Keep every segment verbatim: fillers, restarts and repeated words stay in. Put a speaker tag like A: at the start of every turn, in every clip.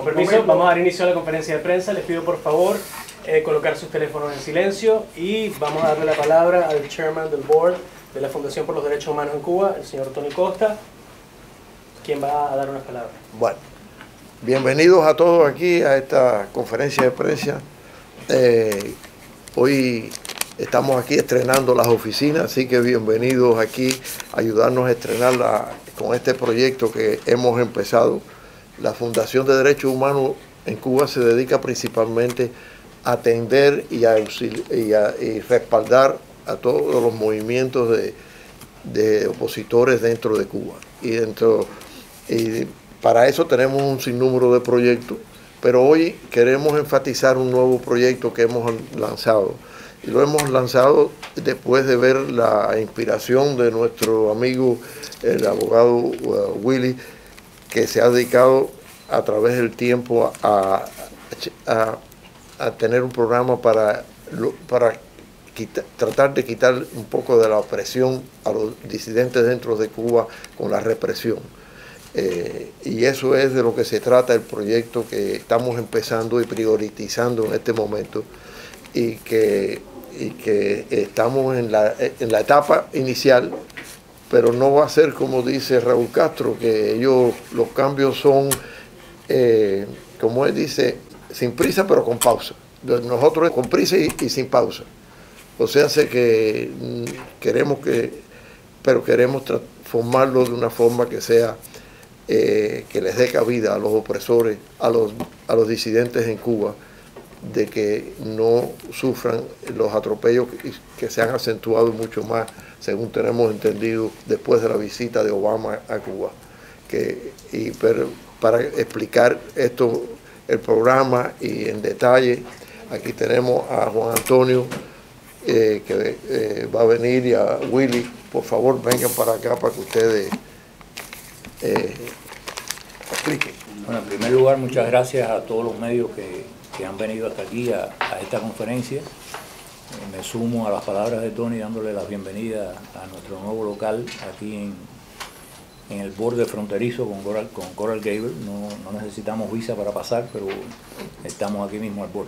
A: Con permiso, vamos a dar inicio a la conferencia de prensa. Les pido por favor eh, colocar sus teléfonos en silencio y vamos a darle la palabra al chairman del board de la Fundación por los Derechos Humanos en Cuba, el señor Tony Costa, quien va a dar unas palabras.
B: Bueno, bienvenidos a todos aquí a esta conferencia de prensa. Eh, hoy estamos aquí estrenando las oficinas, así que bienvenidos aquí a ayudarnos a estrenarla con este proyecto que hemos empezado. La Fundación de Derechos Humanos en Cuba se dedica principalmente a atender y a, y a y respaldar a todos los movimientos de, de opositores dentro de Cuba. Y, dentro, y para eso tenemos un sinnúmero de proyectos, pero hoy queremos enfatizar un nuevo proyecto que hemos lanzado. Y lo hemos lanzado después de ver la inspiración de nuestro amigo, el abogado uh, Willy, que se ha dedicado a través del tiempo a, a, a tener un programa para, para quita, tratar de quitar un poco de la opresión a los disidentes dentro de Cuba con la represión. Eh, y eso es de lo que se trata el proyecto que estamos empezando y priorizando en este momento, y que, y que estamos en la, en la etapa inicial, pero no va a ser como dice Raúl Castro, que ellos, los cambios son, eh, como él dice, sin prisa pero con pausa. Nosotros con prisa y, y sin pausa. O sea, sé que queremos que, pero queremos transformarlo de una forma que sea, eh, que les dé cabida a los opresores, a los, a los disidentes en Cuba, de que no sufran los atropellos que, que se han acentuado mucho más, según tenemos entendido, después de la visita de Obama a Cuba. Que, y pero, para explicar esto, el programa y en detalle, aquí tenemos a Juan Antonio, eh, que eh, va a venir, y a Willy. Por favor, vengan para acá para que ustedes eh, expliquen.
C: Bueno, en primer lugar, muchas gracias a todos los medios que, que han venido hasta aquí a, a esta conferencia. Me sumo a las palabras de Tony dándole la bienvenida a nuestro nuevo local aquí en, en el borde fronterizo con Coral, con Coral Gables. No, no necesitamos visa para pasar, pero estamos aquí mismo al borde.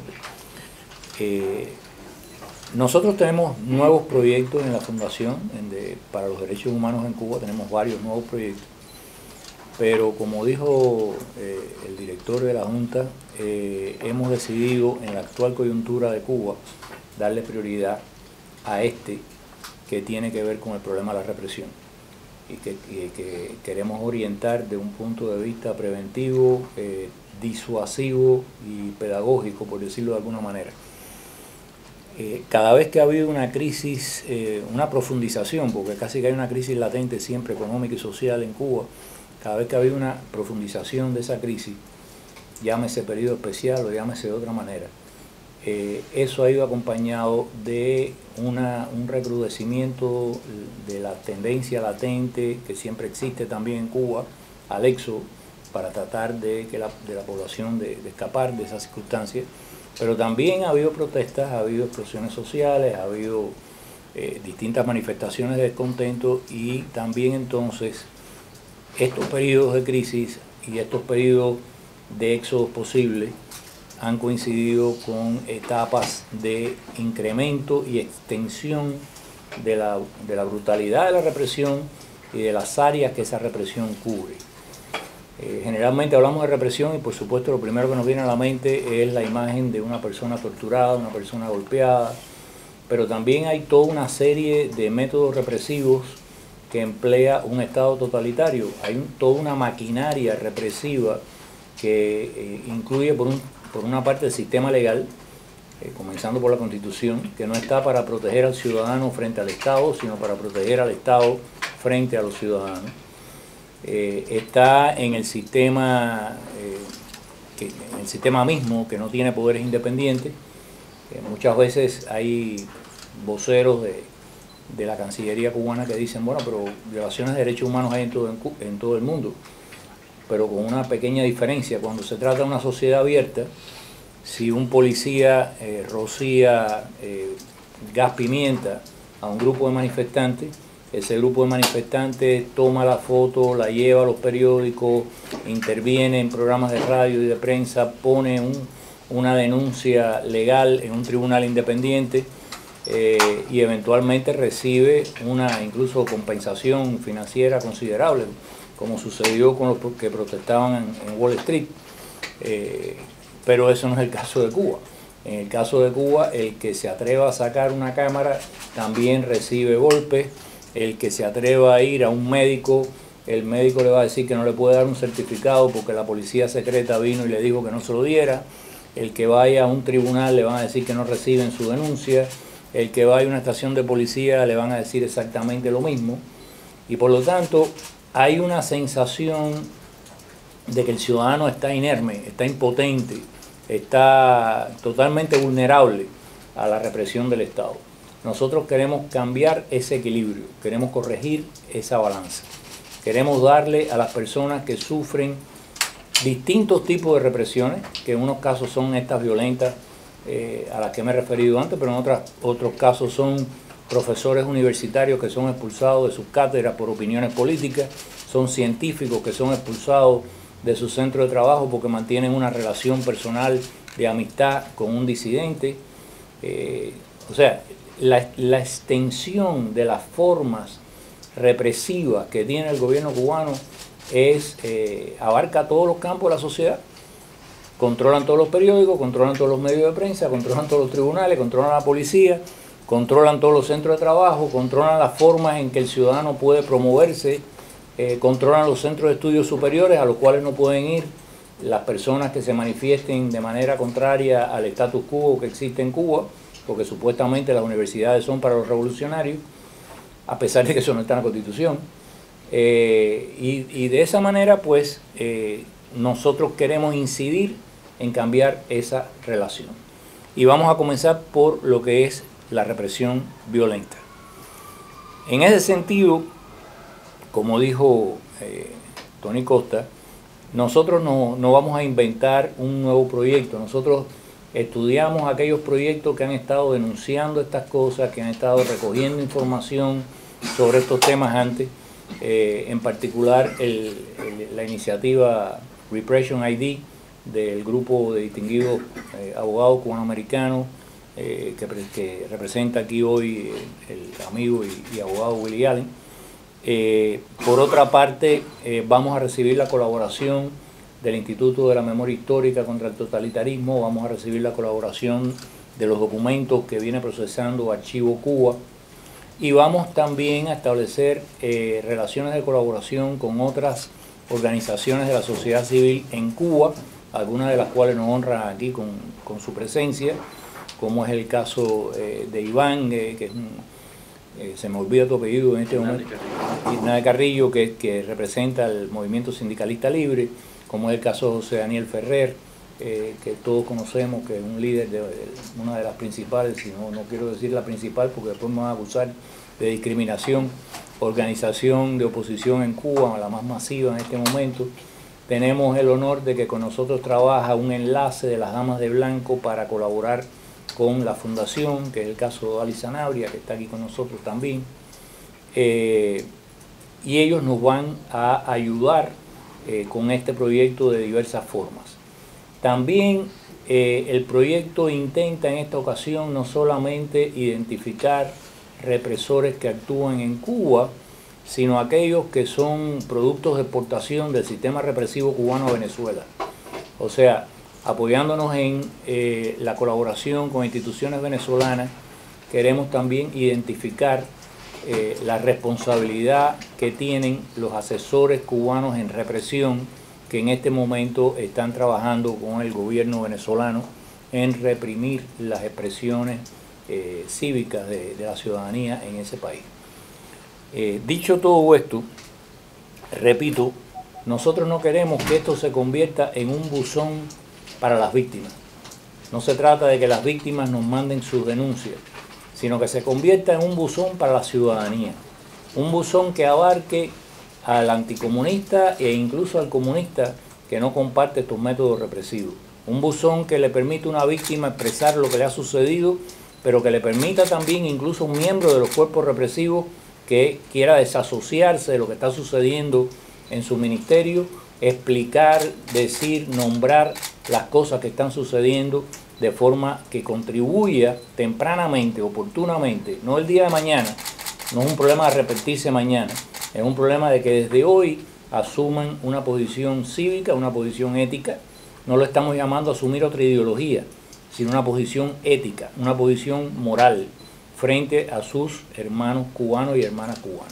C: Eh, nosotros tenemos nuevos proyectos en la Fundación en de, para los Derechos Humanos en Cuba. Tenemos varios nuevos proyectos, pero como dijo eh, el director de la Junta, eh, hemos decidido en la actual coyuntura de Cuba darle prioridad a este, que tiene que ver con el problema de la represión, y que, y que queremos orientar de un punto de vista preventivo, eh, disuasivo y pedagógico, por decirlo de alguna manera. Eh, cada vez que ha habido una crisis, eh, una profundización, porque casi que hay una crisis latente siempre económica y social en Cuba, cada vez que ha habido una profundización de esa crisis, llámese periodo especial o llámese de otra manera, Eh, eso ha ido acompañado de una, un recrudecimiento de la tendencia latente que siempre existe también en Cuba al éxodo, para tratar de que la, de la población de, de escapar de esas circunstancias. Pero también ha habido protestas, ha habido explosiones sociales, ha habido eh, distintas manifestaciones de descontento, y también entonces estos periodos de crisis y estos periodos de éxodo posibles han coincidido con etapas de incremento y extensión de la, de la brutalidad de la represión y de las áreas que esa represión cubre. Eh, generalmente hablamos de represión y por supuesto lo primero que nos viene a la mente es la imagen de una persona torturada, una persona golpeada, pero también hay toda una serie de métodos represivos que emplea un Estado totalitario. Hay un, toda una maquinaria represiva que eh, incluye por un por una parte el sistema legal, eh, comenzando por la Constitución, que no está para proteger al ciudadano frente al Estado, sino para proteger al Estado frente a los ciudadanos. Eh, está en el sistema, eh, que, en el sistema mismo, que no tiene poderes independientes. Eh, muchas veces hay voceros de, de la Cancillería cubana que dicen, bueno, pero violaciones de derechos humanos hay en todo, en, en todo el mundo, pero con una pequeña diferencia. Cuando se trata de una sociedad abierta, si un policía eh, rocía eh, gas pimienta a un grupo de manifestantes, ese grupo de manifestantes toma la foto, la lleva a los periódicos, interviene en programas de radio y de prensa, pone un, una denuncia legal en un tribunal independiente eh, y eventualmente recibe una incluso compensación financiera considerable, como sucedió con los que protestaban en, en Wall Street. Eh, pero eso no es el caso de Cuba. En el caso de Cuba, el que se atreva a sacar una cámara también recibe golpes. El que se atreva a ir a un médico, el médico le va a decir que no le puede dar un certificado porque la policía secreta vino y le dijo que no se lo diera. El que vaya a un tribunal le van a decir que no reciben su denuncia. El que vaya a una estación de policía le van a decir exactamente lo mismo. Y por lo tanto, hay una sensación de que el ciudadano está inerme, está impotente, está totalmente vulnerable a la represión del Estado. Nosotros queremos cambiar ese equilibrio, queremos corregir esa balanza. Queremos darle a las personas que sufren distintos tipos de represiones, que en unos casos son estas violentas eh, a las que me he referido antes, pero en otras, otros casos son profesores universitarios que son expulsados de sus cátedras por opiniones políticas, son científicos que son expulsados de su centro de trabajo porque mantienen una relación personal de amistad con un disidente. Eh, o sea, la, la extensión de las formas represivas que tiene el gobierno cubano es eh, abarca todos los campos de la sociedad. Controlan todos los periódicos, controlan todos los medios de prensa, controlan todos los tribunales, controlan la policía, controlan todos los centros de trabajo, controlan las formas en que el ciudadano puede promoverse, eh, controlan los centros de estudios superiores a los cuales no pueden ir las personas que se manifiesten de manera contraria al status quo que existe en Cuba, porque supuestamente las universidades son para los revolucionarios, a pesar de que eso no está en la Constitución. Eh, y, y de esa manera, pues, eh, nosotros queremos incidir en cambiar esa relación. Y vamos a comenzar por lo que es la represión violenta. En ese sentido, como dijo eh, Tony Costa, nosotros no, no vamos a inventar un nuevo proyecto. Nosotros estudiamos aquellos proyectos que han estado denunciando estas cosas, que han estado recogiendo información sobre estos temas antes, eh, en particular el, el, la iniciativa Repression I D del grupo de distinguidos eh, abogados cubanoamericanos eh, que, que representa aquí hoy el, el amigo y, y abogado Willie Allen. Eh, por otra parte, eh, vamos a recibir la colaboración del Instituto de la Memoria Histórica contra el Totalitarismo, vamos a recibir la colaboración de los documentos que viene procesando Archivo Cuba y vamos también a establecer eh, relaciones de colaboración con otras organizaciones de la sociedad civil en Cuba, algunas de las cuales nos honran aquí con, con su presencia, como es el caso eh, de Iván, eh, que es un, eh, se me olvida tu apellido en este momento, Ignacio Carrillo, que, que representa el movimiento sindicalista libre, como es el caso de José Daniel Ferrer, eh, que todos conocemos, que es un líder de, de una de las principales, si no, no quiero decir la principal porque después me van a acusar de discriminación, organización de oposición en Cuba, la más masiva en este momento. Tenemos el honor de que con nosotros trabaja un enlace de las Damas de Blanco para colaborar con la fundación, que es el caso de Ali Sanabria, que está aquí con nosotros también. Eh, y ellos nos van a ayudar eh, con este proyecto de diversas formas. También eh, el proyecto intenta en esta ocasión no solamente identificar represores que actúan en Cuba, sino aquellos que son productos de exportación del sistema represivo cubano a Venezuela. O sea, apoyándonos en eh, la colaboración con instituciones venezolanas, queremos también identificar eh, la responsabilidad que tienen los asesores cubanos en represión que en este momento están trabajando con el gobierno venezolano en reprimir las expresiones eh, cívicas de, de la ciudadanía en ese país. Eh, dicho todo esto, repito, nosotros no queremos que esto se convierta en un buzón para las víctimas. No se trata de que las víctimas nos manden sus denuncias, sino que se convierta en un buzón para la ciudadanía. Un buzón que abarque al anticomunista e incluso al comunista que no comparte estos métodos represivos. Un buzón que le permite a una víctima expresar lo que le ha sucedido, pero que le permita también incluso a un miembro de los cuerpos represivos que quiera desasociarse de lo que está sucediendo en su ministerio, explicar, decir, nombrar las cosas que están sucediendo de forma que contribuya tempranamente, oportunamente, no el día de mañana, no es un problema de repetirse mañana, es un problema de que desde hoy asuman una posición cívica, una posición ética. No lo estamos llamando a asumir otra ideología, sino una posición ética, una posición moral frente a sus hermanos cubanos y hermanas cubanas.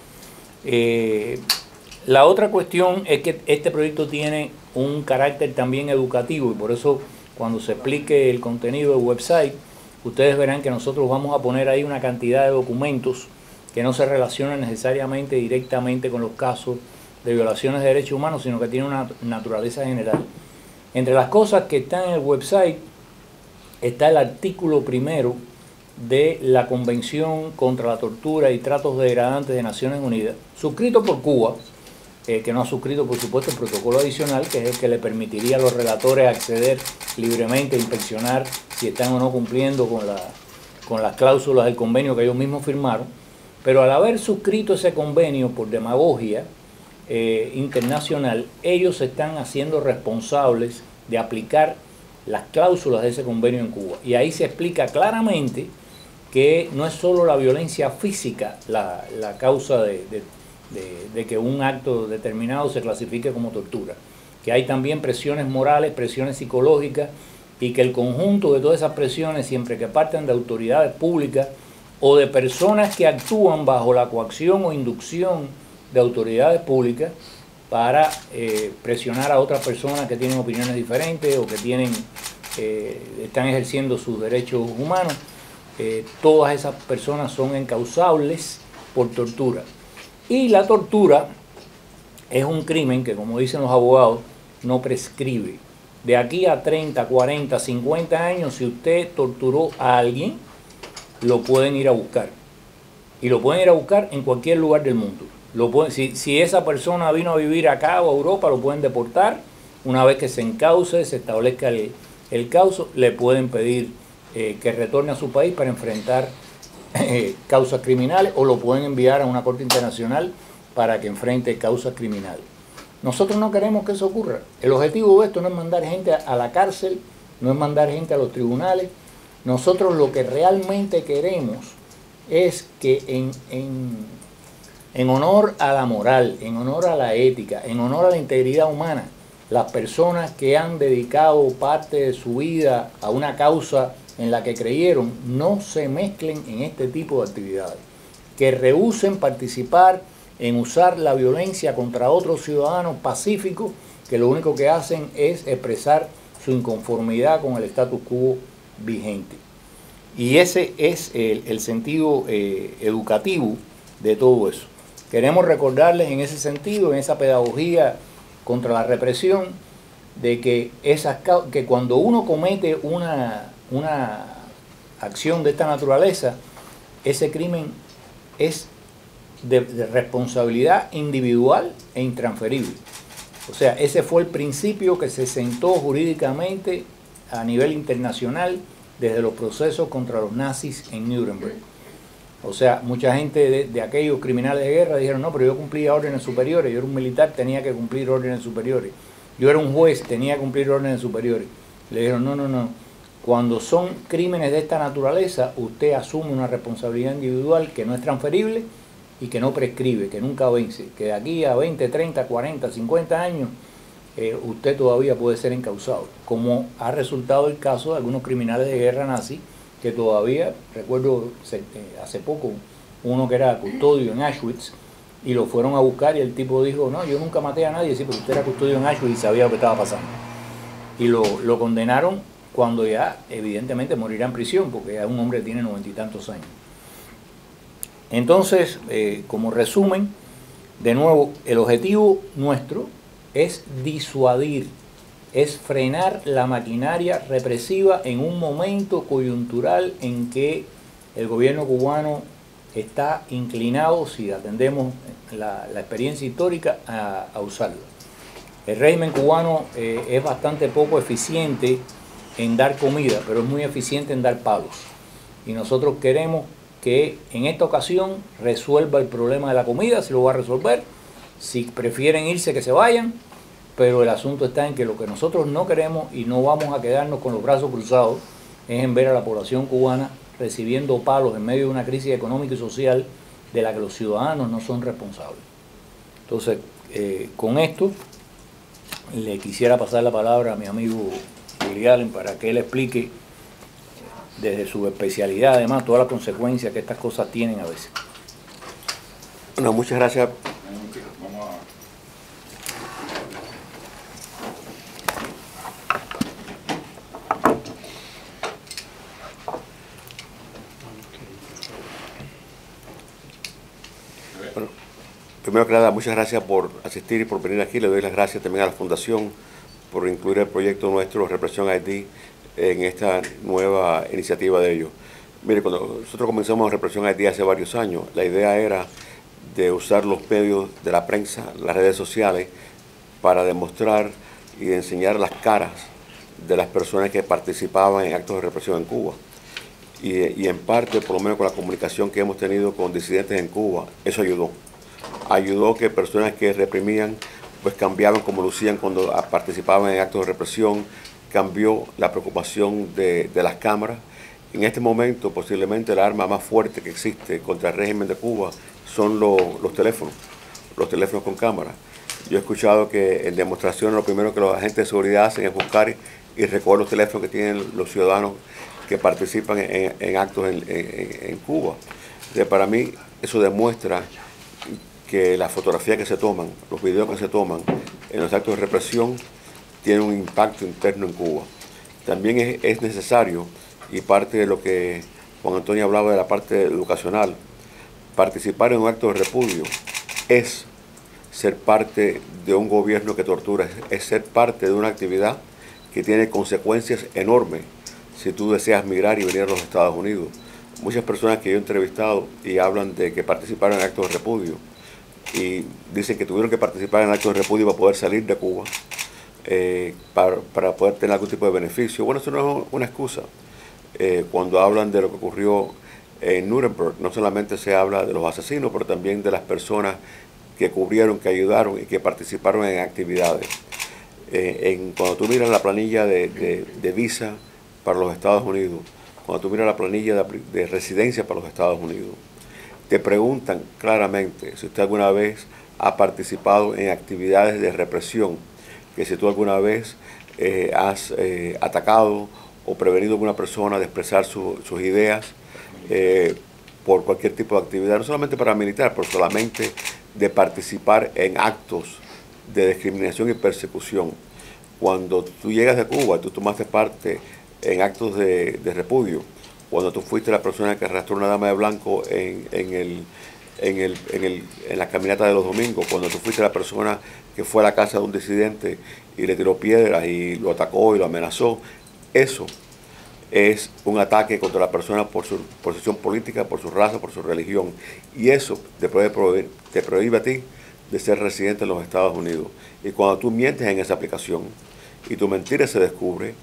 C: Eh, la otra cuestión es que este proyecto tiene un carácter también educativo, y por eso cuando se explique el contenido del website, ustedes verán que nosotros vamos a poner ahí una cantidad de documentos que no se relacionan necesariamente directamente con los casos de violaciones de derechos humanos, sino que tienen una naturaleza general. Entre las cosas que están en el website está el artículo primero de la Convención contra la Tortura y Tratos Degradantes de Naciones Unidas, suscrito por Cuba, eh, que no ha suscrito, por supuesto, el protocolo adicional, que es el que le permitiría a los relatores acceder libremente a inspeccionar si están o no cumpliendo con, la, con las cláusulas del convenio que ellos mismos firmaron. Pero al haber suscrito ese convenio por demagogia eh, internacional, ellos se están haciendo responsables de aplicar las cláusulas de ese convenio en Cuba. Y ahí se explica claramente que no es solo la violencia física la, la causa de, de, de, de que un acto determinado se clasifique como tortura, que hay también presiones morales, presiones psicológicas, y que el conjunto de todas esas presiones, siempre que parten de autoridades públicas o de personas que actúan bajo la coacción o inducción de autoridades públicas para eh, presionar a otras personas que tienen opiniones diferentes o que tienen, eh, están ejerciendo sus derechos humanos, eh, todas esas personas son encausables por tortura. Y la tortura es un crimen que, como dicen los abogados, no prescribe. De aquí a treinta, cuarenta, cincuenta años, si usted torturó a alguien, lo pueden ir a buscar. Y lo pueden ir a buscar en cualquier lugar del mundo. Lo pueden, si, si esa persona vino a vivir acá o a Europa, lo pueden deportar. Una vez que se encauce, se establezca el, el causo, le pueden pedir eh, que retorne a su país para enfrentar eh, causas criminales, o lo pueden enviar a una corte internacional para que enfrente causas criminales. Nosotros no queremos que eso ocurra. El objetivo de esto no es mandar gente a la cárcel, no es mandar gente a los tribunales. Nosotros lo que realmente queremos es que en, en, en honor a la moral, en honor a la ética, en honor a la integridad humana, las personas que han dedicado parte de su vida a una causa en la que creyeron, no se mezclen en este tipo de actividades, que rehúsen participar en usar la violencia contra otros ciudadanos pacíficos que lo único que hacen es expresar su inconformidad con el status quo vigente. Y ese es el, el sentido eh, educativo de todo eso. Queremos recordarles en ese sentido, en esa pedagogía contra la represión, de que, esas, que cuando uno comete una, una acción de esta naturaleza, ese crimen es de, de responsabilidad individual e intransferible. O sea, ese fue el principio que se sentó jurídicamente a nivel internacional desde los procesos contra los nazis en Nuremberg. O sea, mucha gente de, de aquellos criminales de guerra dijeron, no, pero yo cumplía órdenes superiores, yo era un militar, tenía que cumplir órdenes superiores. Yo era un juez, tenía que cumplir órdenes superiores. Le dijeron, no, no, no. Cuando son crímenes de esta naturaleza, usted asume una responsabilidad individual que no es transferible y que no prescribe, que nunca vence, que de aquí a veinte, treinta, cuarenta, cincuenta años eh, usted todavía puede ser encausado, como ha resultado el caso de algunos criminales de guerra nazi que todavía, recuerdo eh, hace poco, uno que era custodio en Auschwitz, y lo fueron a buscar y el tipo dijo, no, yo nunca maté a nadie, sí, pero usted era custodio en Auschwitz y sabía lo que estaba pasando. Y lo, lo condenaron cuando ya evidentemente morirá en prisión, porque ya un hombre tiene noventa y tantos años. Entonces, eh, como resumen, de nuevo, el objetivo nuestro es disuadir, es frenar la maquinaria represiva en un momento coyuntural en que el gobierno cubano está inclinado, si atendemos la, la experiencia histórica, a, a usarlo. El régimen cubano eh, es bastante poco eficiente en dar comida, pero es muy eficiente en dar palos. Y nosotros queremos que en esta ocasión resuelva el problema de la comida, si lo va a resolver. Si prefieren irse, que se vayan, pero el asunto está en que lo que nosotros no queremos y no vamos a quedarnos con los brazos cruzados es en ver a la población cubana recibiendo palos en medio de una crisis económica y social de la que los ciudadanos no son responsables. Entonces, eh, con esto, le quisiera pasar la palabra a mi amigo Willie Allen para que él explique desde su especialidad, además, todas las consecuencias que estas cosas tienen a veces.
D: Bueno, muchas gracias. Bueno, primero que nada, muchas gracias por asistir y por venir aquí. Le doy las gracias también a la Fundación por incluir el proyecto nuestro, Represión Haití, en esta nueva iniciativa de ellos. Mire, cuando nosotros comenzamos Represión Haití hace varios años, la idea era de usar los medios de la prensa, las redes sociales, para demostrar y enseñar las caras de las personas que participaban en actos de represión en Cuba. Y, y en parte, por lo menos con la comunicación que hemos tenido con disidentes en Cuba, eso ayudó. Ayudó que personas que reprimían, pues cambiaban como lucían cuando participaban en actos de represión, cambió la preocupación de, de las cámaras. En este momento, posiblemente el arma más fuerte que existe contra el régimen de Cuba son lo, los teléfonos, los teléfonos con cámara. Yo he escuchado que en demostraciones lo primero que los agentes de seguridad hacen es buscar y recoger los teléfonos que tienen los ciudadanos que participan en, en actos en, en, en Cuba. Entonces, para mí eso demuestra que las fotografías que se toman, los videos que se toman en los actos de represión tienen un impacto interno en Cuba. También es, es necesario, y parte de lo que Juan Antonio hablaba de la parte educacional, participar en un acto de repudio es ser parte de un gobierno que tortura, es ser parte de una actividad que tiene consecuencias enormes si tú deseas migrar y venir a los Estados Unidos. Muchas personas que yo he entrevistado y hablan de que participaron en actos de repudio y dicen que tuvieron que participar en actos de repudio para poder salir de Cuba, eh, para, para poder tener algún tipo de beneficio. Bueno, eso no es una excusa. Eh, cuando hablan de lo que ocurrió en Nuremberg, no solamente se habla de los asesinos, pero también de las personas que cubrieron, que ayudaron y que participaron en actividades. Eh, en, cuando tú miras la planilla de, de, de visa para los Estados Unidos, cuando tú miras la planilla de, de residencia para los Estados Unidos, te preguntan claramente si usted alguna vez ha participado en actividades de represión, que si tú alguna vez eh, has eh, atacado o prevenido a alguna persona de expresar su, sus ideas eh, por cualquier tipo de actividad, no solamente paramilitar, pero solamente de participar en actos de discriminación y persecución. Cuando tú llegas de Cuba, tú tomaste parte en actos de, de repudio, cuando tú fuiste la persona que arrastró una dama de blanco en, en, el, en, el, en, el, en la caminata de los domingos, cuando tú fuiste la persona que fue a la casa de un disidente y le tiró piedras y lo atacó y lo amenazó, eso es un ataque contra la persona por su posición política, por su raza, por su religión. Y eso te, puede prohibir, te prohíbe a ti de ser residente en los Estados Unidos. Y cuando tú mientes en esa aplicación y tu mentira se descubre,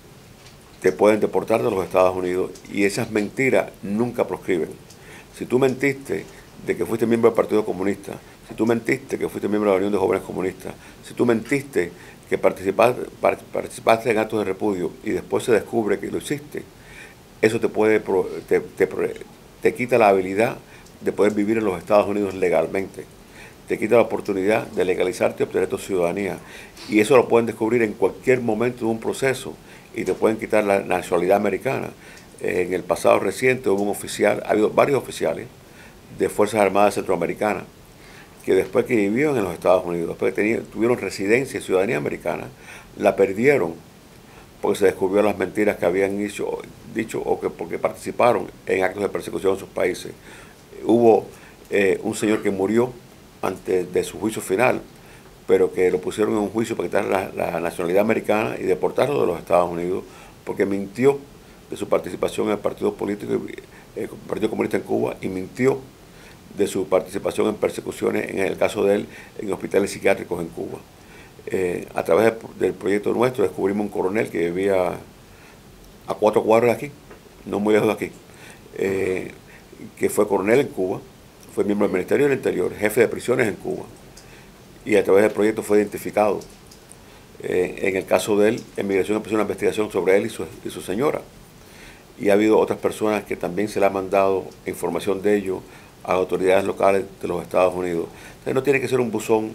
D: te pueden deportar de los Estados Unidos y esas mentiras nunca proscriben. Si tú mentiste de que fuiste miembro del Partido Comunista, si tú mentiste que fuiste miembro de la Unión de Jóvenes Comunistas, si tú mentiste que participaste, participaste en actos de repudio y después se descubre que lo hiciste, eso te puede te, te, te quita la habilidad de poder vivir en los Estados Unidos legalmente. Te quita la oportunidad de legalizarte y obtener tu ciudadanía. Y eso lo pueden descubrir en cualquier momento de un proceso y te pueden quitar la nacionalidad americana. En el pasado reciente hubo un oficial, ha habido varios oficiales de Fuerzas Armadas Centroamericanas que después que vivieron en los Estados Unidos, después que tenían, tuvieron residencia y ciudadanía americana, la perdieron porque se descubrieron las mentiras que habían dicho, dicho o que porque participaron en actos de persecución en sus países. Hubo eh, un señor que murió antes de su juicio final, pero que lo pusieron en un juicio para quitar la, la nacionalidad americana y deportarlo de los Estados Unidos porque mintió de su participación en el partido político, el Partido Comunista en Cuba, y mintió de su participación en persecuciones, en el caso de él, en hospitales psiquiátricos en Cuba. Eh, a través de, del proyecto nuestro descubrimos un coronel que vivía a cuatro cuadras de aquí, no muy lejos de aquí. Eh, que fue coronel en Cuba, fue miembro del Ministerio del Interior, jefe de prisiones en Cuba, y a través del proyecto fue identificado. Eh, en el caso de él, Emigración empezó una investigación sobre él y su, y su señora. Y ha habido otras personas que también se le ha mandado información de ello a autoridades locales de los Estados Unidos. Entonces no tiene que ser un buzón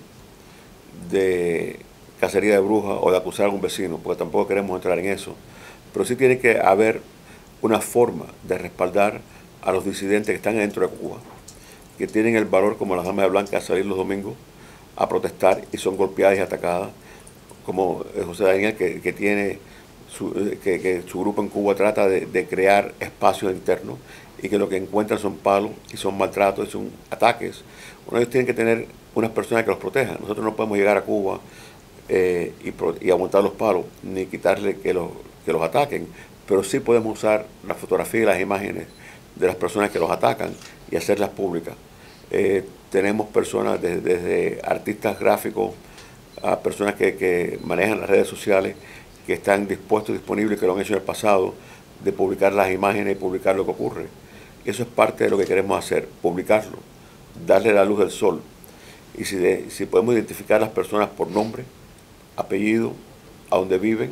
D: de cacería de brujas o de acusar a un vecino, porque tampoco queremos entrar en eso. Pero sí tiene que haber una forma de respaldar a los disidentes que están dentro de Cuba, que tienen el valor, como las damas de blanca, a salir los domingos a protestar y son golpeadas y atacadas, como José Daniel, que, que tiene su, que, que su grupo en Cuba trata de, de crear espacios internos y que lo que encuentran son palos y son maltratos y son ataques. Bueno, ellos tienen que tener unas personas que los protejan. Nosotros no podemos llegar a Cuba eh, y, pro, y aguantar los palos, ni quitarle que los, que los ataquen, pero sí podemos usar la fotografía y las imágenes de las personas que los atacan y hacerlas públicas. Eh, tenemos personas desde, desde artistas gráficos a personas que, que manejan las redes sociales, que están dispuestos, disponibles, que lo han hecho en el pasado, de publicar las imágenes y publicar lo que ocurre. Y eso es parte de lo que queremos hacer, publicarlo, darle la luz del sol. Y si, de, si podemos identificar a las personas por nombre, apellido, a dónde viven,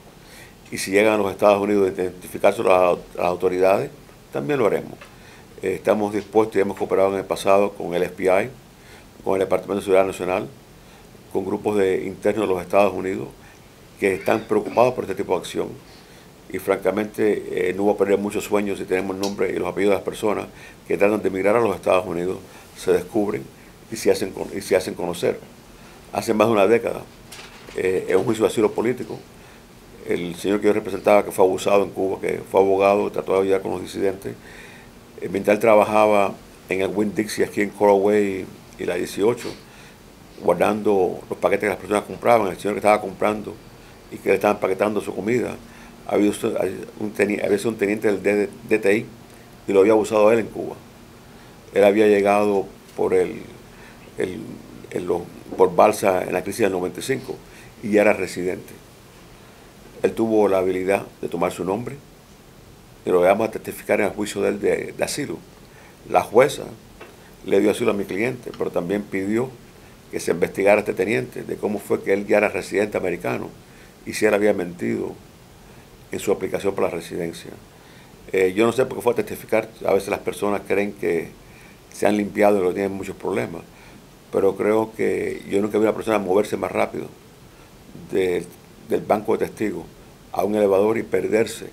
D: y si llegan a los Estados Unidos, identificarse a las, a las autoridades, también lo haremos. Eh, estamos dispuestos y hemos cooperado en el pasado con el F B I, con el Departamento de Seguridad Nacional, con grupos de internos de los Estados Unidos que están preocupados por este tipo de acción. Y francamente eh, no voy a perder muchos sueños si tenemos el nombre y los apellidos de las personas que tratan de emigrar a los Estados Unidos, se descubren y se hacen, y se hacen conocer. Hace más de una década, eh, en un juicio de asilo político, el señor que yo representaba, que fue abusado en Cuba, que fue abogado, trató de ayudar con los disidentes, eh, mientras él trabajaba en el Winn-Dixie aquí en Coral Way y la dieciocho, guardando los paquetes que las personas compraban, el señor que estaba comprando y que le estaban paquetando su comida, había un, teniente, había sido un teniente del D T I y lo había abusado a él en Cuba. Él había llegado por el, el, el por balsa en la crisis del noventa y cinco y ya era residente. Él tuvo la habilidad de tomar su nombre y lo vamos a testificar en el juicio de él de, de asilo. La jueza le dio asilo a mi cliente, pero también pidió que se investigara a este teniente de cómo fue que él ya era residente americano y si él había mentido en su aplicación para la residencia. Eh, yo no sé por qué fue a testificar. A veces las personas creen que se han limpiado y que tienen muchos problemas, pero creo que yo nunca vi a una persona moverse más rápido de, del banco de testigos a un elevador y perderse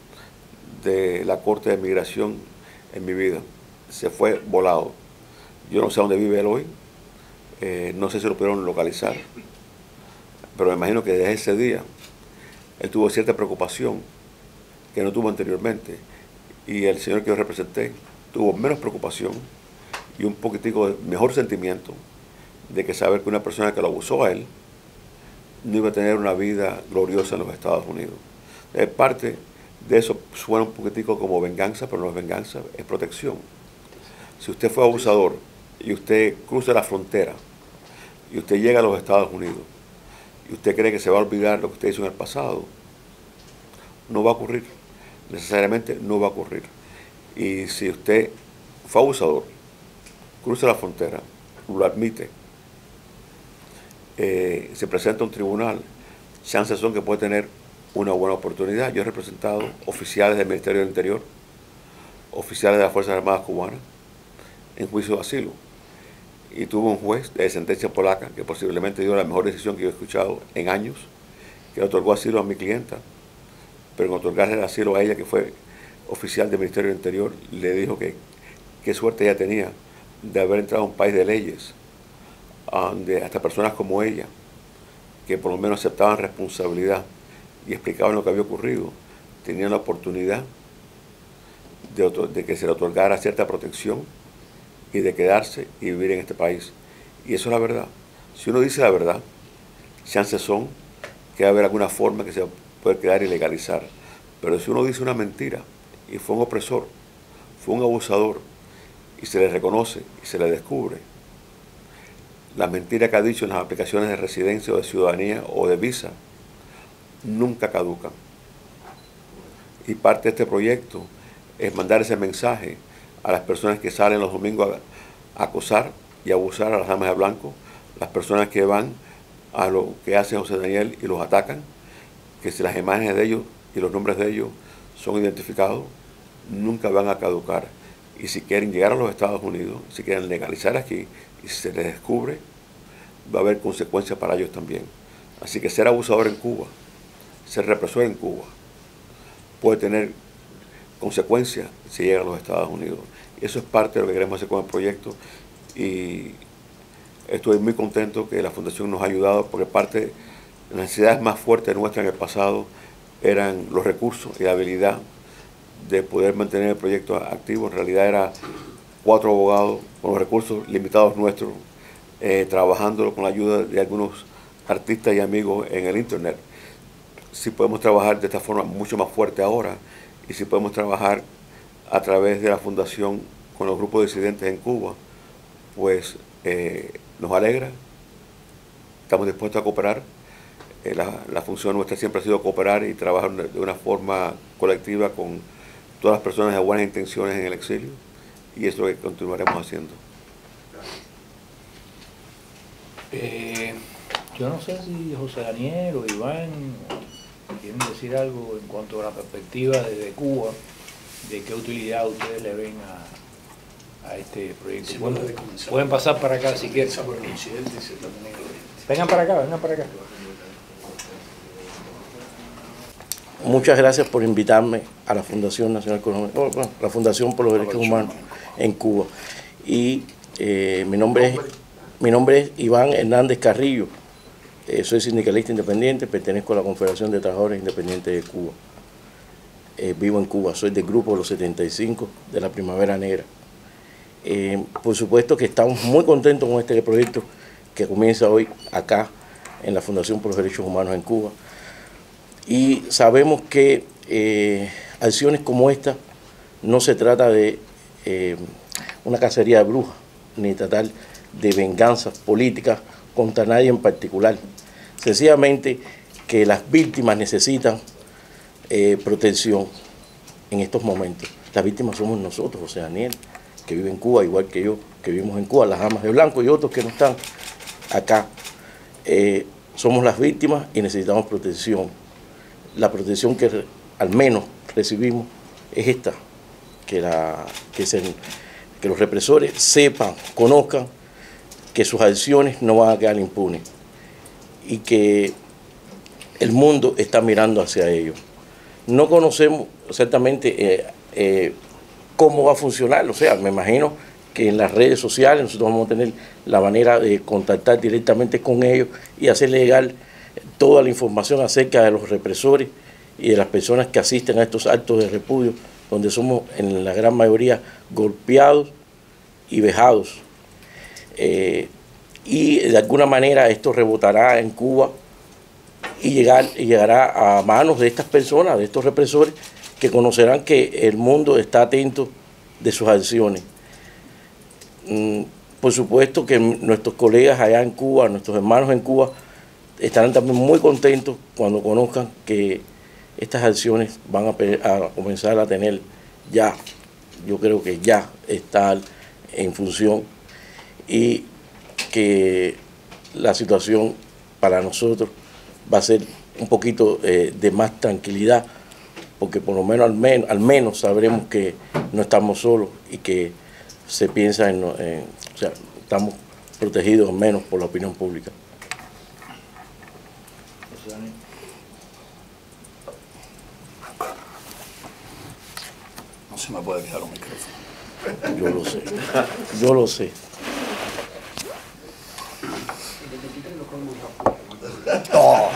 D: de la Corte de Migración en mi vida. Se fue volado. Yo no sé dónde vive él hoy, eh, no sé si lo pudieron localizar, pero me imagino que desde ese día él tuvo cierta preocupación que no tuvo anteriormente, y el señor que yo representé tuvo menos preocupación y un poquitico de mejor sentimiento de que saber que una persona que lo abusó a él no iba a tener una vida gloriosa en los Estados Unidos. Es parte de eso, suena un poquitico como venganza, pero no es venganza, es protección. Si usted fue abusador y usted cruza la frontera y usted llega a los Estados Unidos y usted cree que se va a olvidar lo que usted hizo en el pasado, no va a ocurrir. Necesariamente no va a ocurrir. Y si usted fue abusador, cruza la frontera, lo admite, eh, se presenta a un tribunal, chances son que puede tener una buena oportunidad. Yo he representado oficiales del Ministerio del Interior, oficiales de las Fuerzas Armadas cubanas, en juicio de asilo. Y tuvo un juez de sentencia polaca que posiblemente dio la mejor decisión que yo he escuchado en años, que le otorgó asilo a mi clienta, pero en otorgarle el asilo a ella, que fue oficial del Ministerio del Interior, le dijo que qué suerte ella tenía de haber entrado a un país de leyes, donde hasta personas como ella, que por lo menos aceptaban responsabilidad y explicaban lo que había ocurrido, tenían la oportunidad de, de que se le otorgara cierta protección y de quedarse y vivir en este país. Y eso es la verdad. Si uno dice la verdad, chances son que va a haber alguna forma que se puede quedar y legalizar. Pero si uno dice una mentira y fue un opresor, fue un abusador, y se le reconoce y se le descubre, la mentira que ha dicho en las aplicaciones de residencia o de ciudadanía o de visa nunca caducan. Y parte de este proyecto es mandar ese mensaje a las personas que salen los domingos a, a acosar y abusar a las damas de blanco, las personas que van a lo que hace José Daniel y los atacan, que si las imágenes de ellos y los nombres de ellos son identificados, nunca van a caducar. Y si quieren llegar a los Estados Unidos, si quieren legalizar aquí, y si se les descubre, va a haber consecuencias para ellos también. Así que ser abusador en Cuba, ser represor en Cuba, puede tener consecuencias si llega a los Estados Unidos. Y eso es parte de lo que queremos hacer con el proyecto. Y estoy muy contento que la Fundación nos ha ayudado, porque parte de las necesidades más fuertes nuestras en el pasado eran los recursos y la habilidad de poder mantener el proyecto activo. En realidad era cuatro abogados con los recursos limitados nuestros, eh, trabajando con la ayuda de algunos artistas y amigos en el internet. Si podemos trabajar de esta forma mucho más fuerte ahora, y si podemos trabajar a través de la Fundación con los grupos disidentes en Cuba, pues eh, nos alegra, estamos dispuestos a cooperar. Eh, la, la función nuestra siempre ha sido cooperar y trabajar de una forma colectiva con todas las personas de buenas intenciones en el exilio, y eso es lo que continuaremos haciendo.
C: Eh, yo no sé si José Daniel o Iván quieren decir algo en cuanto a la perspectiva desde Cuba, de qué utilidad ustedes le ven a, a este proyecto. Sí, pueden, pueden pasar para acá si quieren. Vengan para acá, vengan para acá.
E: Muchas gracias por invitarme a la Fundación Nacional, bueno, la Fundación por los Derechos Humanos en Cuba. Y eh, mi nombre es mi nombre es Iván Hernández Carrillo. Eh, soy sindicalista independiente, pertenezco a la Confederación de Trabajadores Independientes de Cuba. Eh, vivo en Cuba, soy del grupo de los setenta y cinco de la Primavera Negra. Eh, por supuesto que estamos muy contentos con este proyecto que comienza hoy acá en la Fundación por los Derechos Humanos en Cuba. Y sabemos que eh, acciones como esta no se trata de eh, una cacería de brujas, ni tratar de venganzas políticas contra nadie en particular. Sencillamente que las víctimas necesitan eh, protección en estos momentos. Las víctimas somos nosotros, José Daniel, que vive en Cuba, igual que yo, que vivimos en Cuba, las damas de blanco y otros que no están acá. Eh, somos las víctimas y necesitamos protección. La protección que al menos recibimos es esta, que, la, que, se, que los represores sepan, conozcan que sus acciones no van a quedar impunes y que el mundo está mirando hacia ellos. No conocemos exactamente eh, eh, cómo va a funcionar, o sea, me imagino que en las redes sociales nosotros vamos a tener la manera de contactar directamente con ellos y hacer llegar toda la información acerca de los represores y de las personas que asisten a estos actos de repudio, donde somos en la gran mayoría golpeados y vejados. Eh, y de alguna manera esto rebotará en Cuba y, llegar, y llegará a manos de estas personas, de estos represores, que conocerán que el mundo está atento de sus acciones. Mm, por supuesto que nuestros colegas allá en Cuba, nuestros hermanos en Cuba, estarán también muy contentos cuando conozcan que estas acciones van a, a comenzar a tener ya, yo creo que ya estar en función, y que la situación para nosotros va a ser un poquito eh, de más tranquilidad, porque por lo menos al, men al menos sabremos que no estamos solos y que se piensa en, en o sea, estamos protegidos al menos por la opinión pública.
F: No se me puede quedar un micrófono.
E: Yo lo sé, yo lo sé.
F: Oh.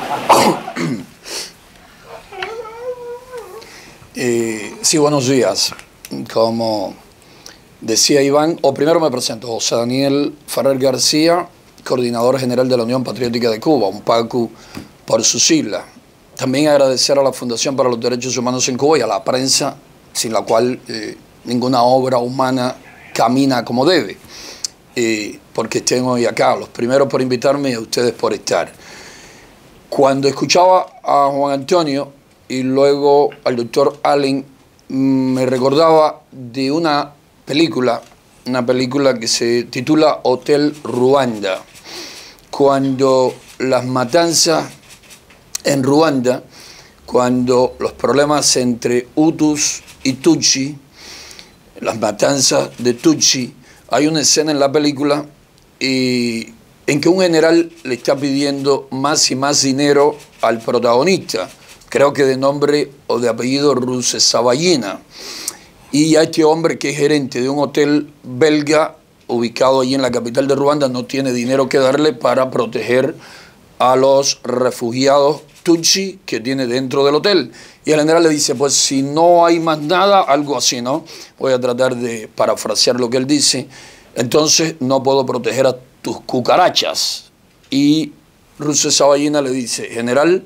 F: eh, sí, buenos días. Como decía Iván, o primero me presento, José Daniel Ferrer García, coordinador general de la Unión Patriótica de Cuba, UNPACU por su sigla. También agradecer a la Fundación para los Derechos Humanos en Cuba y a la prensa, sin la cual eh, ninguna obra humana camina como debe, eh, porque estén hoy acá. Los primeros por invitarme y a ustedes por estar. Cuando escuchaba a Juan Antonio y luego al doctor Allen me recordaba de una película, una película que se titula Hotel Ruanda, cuando las matanzas en Ruanda, cuando los problemas entre Hutus y Tutsi, las matanzas de Tutsi, hay una escena en la película y, en que un general le está pidiendo más y más dinero al protagonista, creo que de nombre o de apellido Rusesabagina, y a este hombre que es gerente de un hotel belga ubicado allí en la capital de Ruanda no tiene dinero que darle para proteger a los refugiados Tutsi que tiene dentro del hotel. Y el general le dice, pues si no hay más nada, algo así, ¿no? Voy a tratar de parafrasear lo que él dice. Entonces no puedo proteger a tus cucarachas. Y Rusesabagina le dice, general,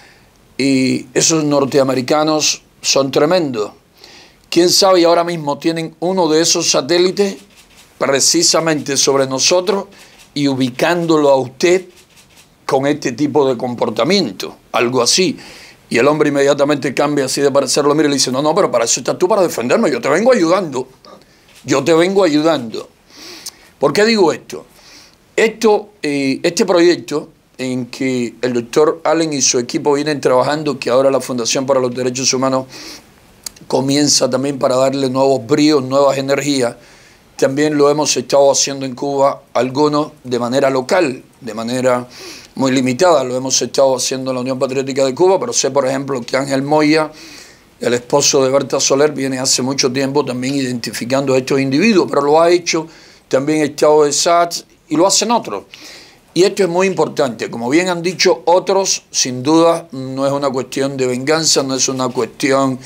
F: y esos norteamericanos son tremendos. ¿Quién sabe? Y ahora mismo tienen uno de esos satélites precisamente sobre nosotros y ubicándolo a usted con este tipo de comportamiento, algo así. Y el hombre inmediatamente cambia así de parecer, lo mira y le dice, no, no, pero para eso estás tú, para defenderme, yo te vengo ayudando, yo te vengo ayudando. ¿Por qué digo esto? Esto, eh, este proyecto en que el doctor Allen y su equipo vienen trabajando, que ahora la Fundación para los Derechos Humanos comienza también para darle nuevos bríos, nuevas energías, también lo hemos estado haciendo en Cuba, algunos de manera local, de manera muy limitada, lo hemos estado haciendo en la Unión Patriótica de Cuba, pero sé, por ejemplo, que Ángel Moya, el esposo de Berta Soler, viene hace mucho tiempo también identificando a estos individuos, pero lo ha hecho también el Estado de S A T y lo hacen otros. Y esto es muy importante, como bien han dicho otros, sin duda no es una cuestión de venganza, no es una cuestión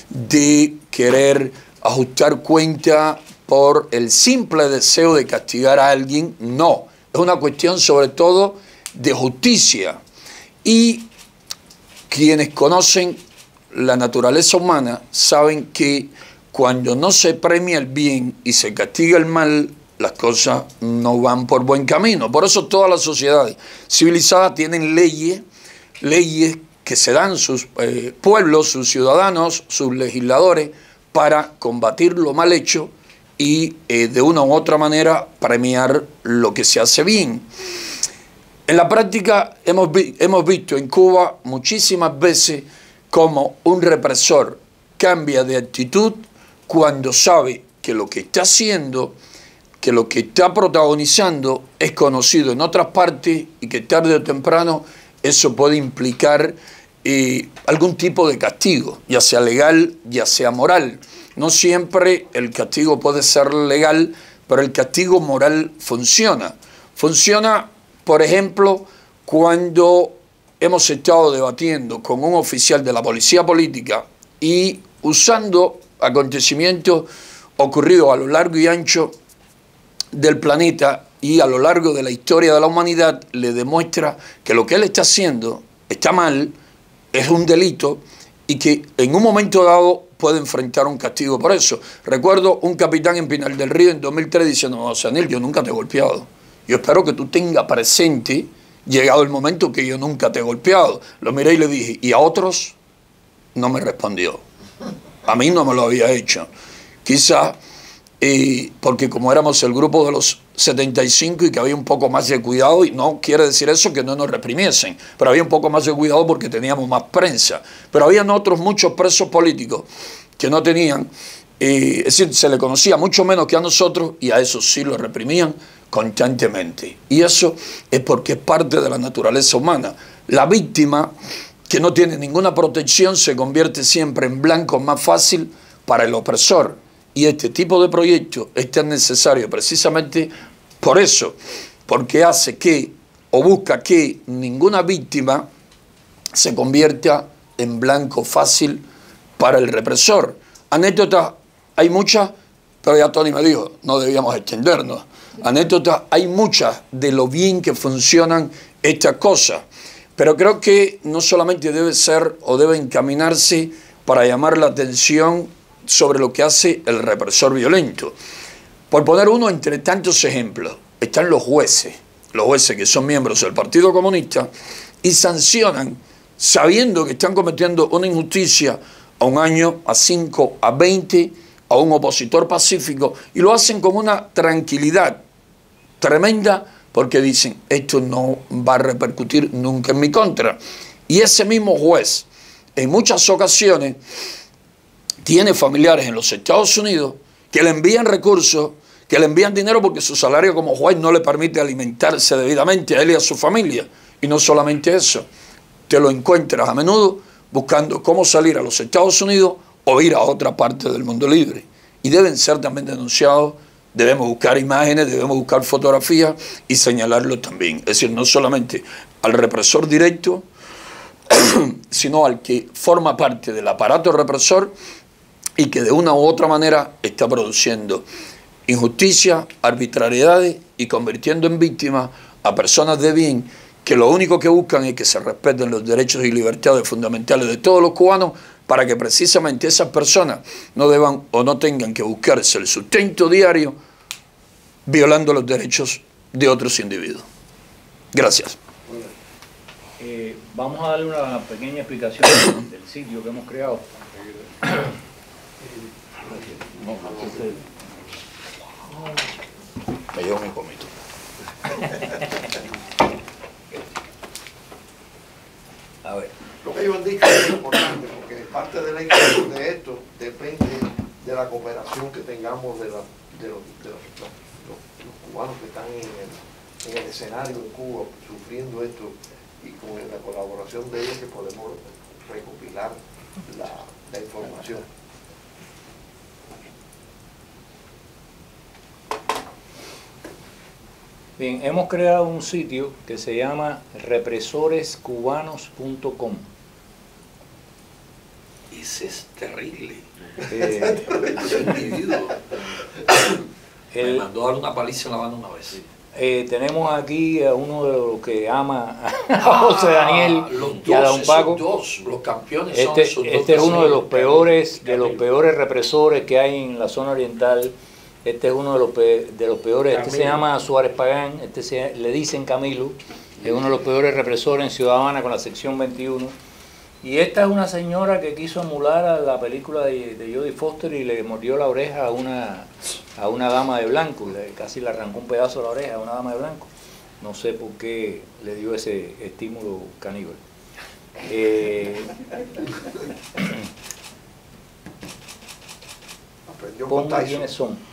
F: de querer ajustar cuenta por el simple deseo de castigar a alguien, no, es una cuestión sobre todo de justicia. Y quienes conocen la naturaleza humana saben que cuando no se premia el bien y se castiga el mal, las cosas no van por buen camino. Por eso todas las sociedades civilizadas tienen leyes, leyes que se dan sus eh, pueblos, sus ciudadanos, sus legisladores, para combatir lo mal hecho y eh, de una u otra manera premiar lo que se hace bien. En la práctica hemos, vi hemos visto en Cuba muchísimas veces cómo un represor cambia de actitud cuando sabe que lo que está haciendo, que lo que está protagonizando es conocido en otras partes y que tarde o temprano eso puede implicar eh, algún tipo de castigo, ya sea legal, ya sea moral. No siempre el castigo puede ser legal, pero el castigo moral funciona. Funciona, por ejemplo, cuando hemos estado debatiendo con un oficial de la policía política y usando acontecimientos ocurridos a lo largo y ancho del planeta y a lo largo de la historia de la humanidad, le demuestra que lo que él está haciendo está mal, es un delito y que en un momento dado puede enfrentar un castigo por eso. Recuerdo un capitán en Pinar del Río en dos mil tres diciendo, no, Sanil, yo nunca te he golpeado. Yo espero que tú tengas presente, llegado el momento, que yo nunca te he golpeado. Lo miré y le dije, ¿y a otros? No me respondió. A mí no me lo había hecho. Quizá eh, porque como éramos el grupo de los setenta y cinco y que había un poco más de cuidado, y no quiere decir eso que no nos reprimiesen, pero había un poco más de cuidado porque teníamos más prensa. Pero habían otros muchos presos políticos que no tenían, eh, es decir, se le conocía mucho menos que a nosotros y a esos sí lo reprimían constantemente. Y eso es porque es parte de la naturaleza humana. La víctima que no tiene ninguna protección se convierte siempre en blanco más fácil para el opresor. Y este tipo de proyecto es tan necesario precisamente por eso, porque hace que, o busca que ninguna víctima se convierta en blanco fácil para el represor. Anécdotas hay muchas, pero ya Tony me dijo, no debíamos extendernos. Anécdotas hay muchas de lo bien que funcionan estas cosas, pero creo que no solamente debe ser o debe encaminarse para llamar la atención sobre lo que hace el represor violento. Por poner uno entre tantos ejemplos, están los jueces, los jueces que son miembros del Partido Comunista y sancionan, sabiendo que están cometiendo una injusticia, a un año, a cinco, a veinte, a un opositor pacífico, y lo hacen con una tranquilidad tremenda, porque dicen, esto no va a repercutir nunca en mi contra. Y ese mismo juez, en muchas ocasiones, tiene familiares en los Estados Unidos que le envían recursos, que le envían dinero porque su salario como juez no le permite alimentarse debidamente a él y a su familia. Y no solamente eso, te lo encuentras a menudo buscando cómo salir a los Estados Unidos o ir a otra parte del mundo libre. Y deben ser también denunciados, debemos buscar imágenes, debemos buscar fotografías y señalarlo también. Es decir, no solamente al represor directo, sino al que forma parte del aparato represor y que de una u otra manera está produciendo injusticia, arbitrariedades y convirtiendo en víctimas a personas de bien que lo único que buscan es que se respeten los derechos y libertades fundamentales de todos los cubanos, para que precisamente esas personas no deban o no tengan que buscarse el sustento diario violando los derechos de otros individuos. Gracias.
C: Eh, vamos a darle una pequeña explicación del sitio que hemos creado.
F: Me llevo mi comito.
C: A ver.
B: Lo que ellos han dicho es importante, porque parte del éxito de esto depende de la cooperación que tengamos de, la, de, los, de los, los, los cubanos que están en el, en el escenario en Cuba sufriendo esto, y con la colaboración de ellos que podemos recopilar la, la información.
C: Bien, hemos creado un sitio que se llama represores cubanos punto com.
F: Ese es terrible.
C: Eh,
F: Ese individuo
C: el,
F: me mandó a dar una paliza en La Habana una vez.
C: eh, tenemos aquí a uno de los que ama a José Daniel
F: los
C: y a
F: dos,
C: Don Paco.
F: esos dos, los campeones
C: Este,
F: son esos dos
C: este es uno de los
F: personas.
C: peores, de los peores represores que hay en la zona oriental. Este es uno de los, pe de los peores. Este se llama Suárez Pagán. Este se, le dicen Camilo. Es uno de los peores represores en Ciudad Habana con la sección veintiuno. Y esta es una señora que quiso emular a la película de, de Jodie Foster y le mordió la oreja a una, a una dama de blanco. Le, casi le arrancó un pedazo de la oreja a una dama de blanco. No sé por qué le dio ese estímulo caníbal. Eh, ¿Cómo quiénes son?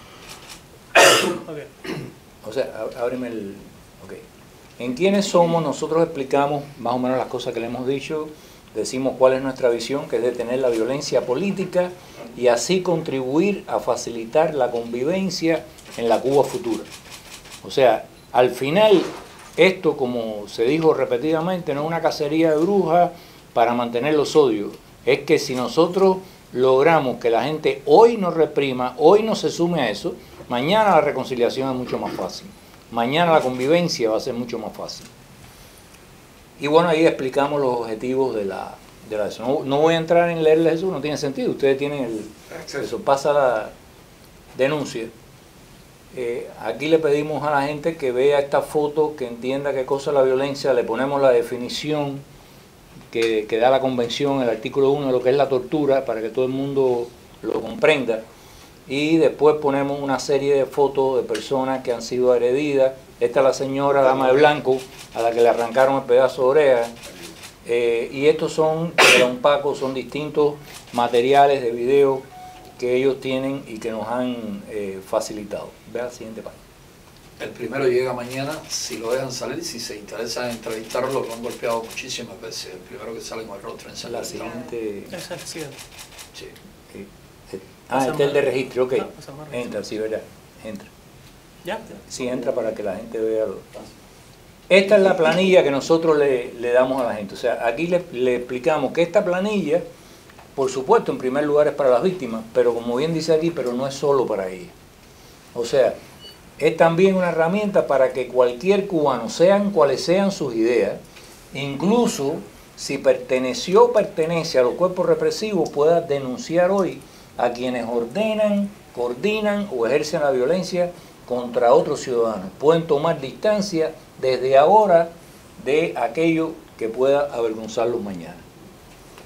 A: Okay.
C: O sea, ábreme el... Ok. En quiénes somos, nosotros explicamos más o menos las cosas que le hemos dicho, decimos cuál es nuestra visión, que es detener la violencia política y así contribuir a facilitar la convivencia en la Cuba futura. O sea, al final, esto, como se dijo repetidamente, no es una cacería de brujas para mantener los odios. Es que si nosotros logramos que la gente hoy nos reprima, hoy no se sume a eso, mañana la reconciliación es mucho más fácil. Mañana la convivencia va a ser mucho más fácil. Y bueno, ahí explicamos los objetivos de la... De la no, no voy a entrar en leerles eso, no tiene sentido. Ustedes tienen el... Eso pasa la denuncia. Eh, aquí le pedimos a la gente que vea esta foto, que entienda qué cosa es la violencia, le ponemos la definición que, que da la convención, el artículo uno de lo que es la tortura, para que todo el mundo lo comprenda. Y después ponemos una serie de fotos de personas que han sido agredidas. Esta es la señora dama de blanco a la que le arrancaron el pedazo de oreja. Eh, y estos son, de Don Paco, son distintos materiales de video que ellos tienen y que nos han eh, facilitado. Vea la siguiente página.
F: El primero llega mañana, si lo dejan salir, si se interesan en entrevistarlo, lo han golpeado muchísimas veces. El primero que sale con el rostro en
C: La siguiente...
A: Esa es la siguiente.
F: Sí.
C: Eh, eh, ah, este es el de registro, ok. Entra, sí, verdad. Entra.
A: ¿Ya?
C: Sí, entra para que la gente vea. Lo... Esta es la planilla que nosotros le, le damos a la gente. O sea, aquí le, le explicamos que esta planilla, por supuesto, en primer lugar es para las víctimas, pero como bien dice aquí, pero no es solo para ellas. O sea, es también una herramienta para que cualquier cubano, sean cuales sean sus ideas, incluso si perteneció o pertenece a los cuerpos represivos, pueda denunciar hoy a quienes ordenan, coordinan o ejercen la violencia contra otros ciudadanos. Pueden tomar distancia desde ahora de aquello que pueda avergonzarlos mañana.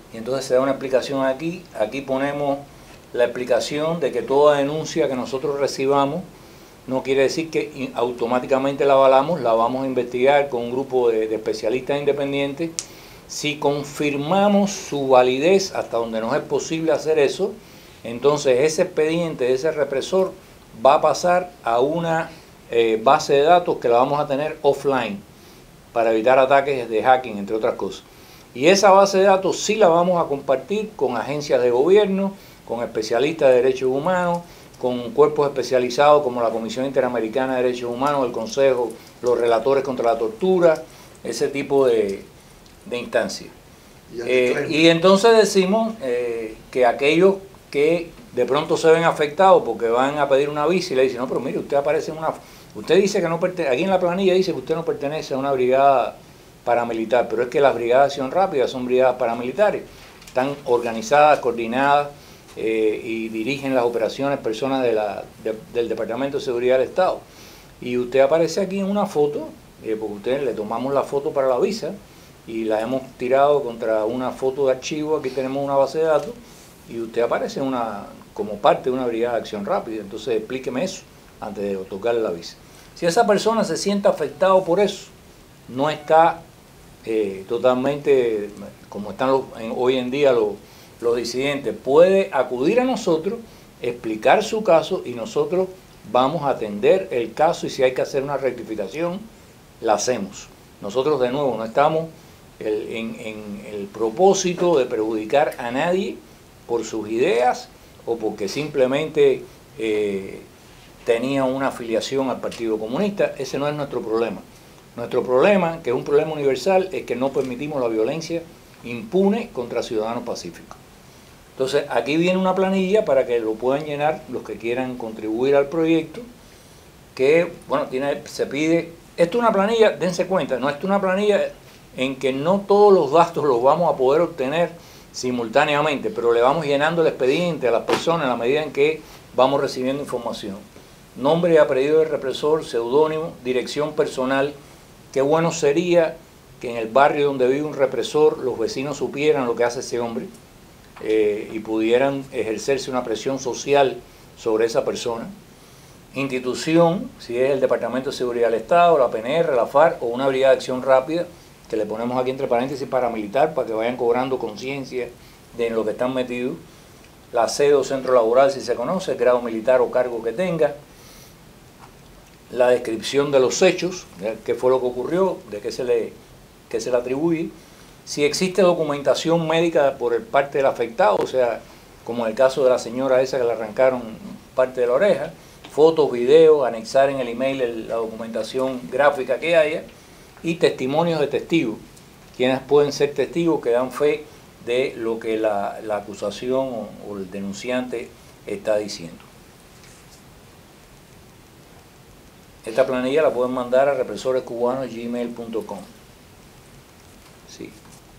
C: y entonces se da una explicación aquí. Aquí ponemos la explicación de que toda denuncia que nosotros recibamos no quiere decir que automáticamente la avalamos, la vamos a investigar con un grupo de, de especialistas independientes. Si confirmamos su validez hasta donde nos es posible hacer eso, entonces ese expediente, ese represor, va a pasar a una eh, base de datos que la vamos a tener offline para evitar ataques de hacking, entre otras cosas. Y esa base de datos sí la vamos a compartir con agencias de gobierno, con especialistas de derechos humanos, con cuerpos especializados como la Comisión Interamericana de Derechos Humanos, el Consejo, los relatores contra la tortura, ese tipo de, de instancias. Y, eh, y entonces decimos eh, que aquellos que de pronto se ven afectados porque van a pedir una visa y le dicen, no, pero mire, usted aparece en una... Usted dice que no pertenece, aquí en la planilla dice que usted no pertenece a una brigada paramilitar, pero es que las brigadas de acción rápida son brigadas paramilitares, están organizadas, coordinadas eh, y dirigen las operaciones personas de la, de, del Departamento de Seguridad del Estado. Y usted aparece aquí en una foto, eh, porque usted le tomamos la foto para la visa y la hemos tirado contra una foto de archivo, aquí tenemos una base de datos, y usted aparece una, como parte de una brigada de acción rápida. Entonces explíqueme eso antes de otorgarle la visa. Si esa persona se siente afectado por eso, no está eh, totalmente, como están los, en, hoy en día los, los disidentes, puede acudir a nosotros, explicar su caso y nosotros vamos a atender el caso, y si hay que hacer una rectificación, la hacemos. Nosotros de nuevo no estamos el, en, en el propósito de perjudicar a nadie por sus ideas o porque simplemente eh, tenía una afiliación al Partido Comunista. Ese no es nuestro problema. Nuestro problema, que es un problema universal, es que no permitimos la violencia impune contra ciudadanos pacíficos. Entonces, aquí viene una planilla para que lo puedan llenar los que quieran contribuir al proyecto, que, bueno, tiene, se pide... Esto es una planilla, dense cuenta, no, esto es una planilla en que no todos los datos los vamos a poder obtener simultáneamente, pero le vamos llenando el expediente a las personas a la medida en que vamos recibiendo información. Nombre y apellido del represor, seudónimo, dirección personal. Qué bueno sería que en el barrio donde vive un represor los vecinos supieran lo que hace ese hombre eh, y pudieran ejercerse una presión social sobre esa persona. Institución, si es el Departamento de Seguridad del Estado, la P N R, la FARC o una brigada de acción rápida, que le ponemos aquí entre paréntesis paramilitar para que vayan cobrando conciencia de en lo que están metidos. La sede o centro laboral, si se conoce, grado militar o cargo que tenga. La descripción de los hechos, de qué fue lo que ocurrió, de qué se le, qué se le atribuye. Si existe documentación médica por el parte del afectado, o sea, como en el caso de la señora esa que le arrancaron parte de la oreja, fotos, videos, anexar en el email el, la documentación gráfica que haya, y testimonios de testigos, quienes pueden ser testigos que dan fe de lo que la, la acusación o, o el denunciante está diciendo. Esta planilla la pueden mandar a represorescubanos arroba gmail punto com. Sí.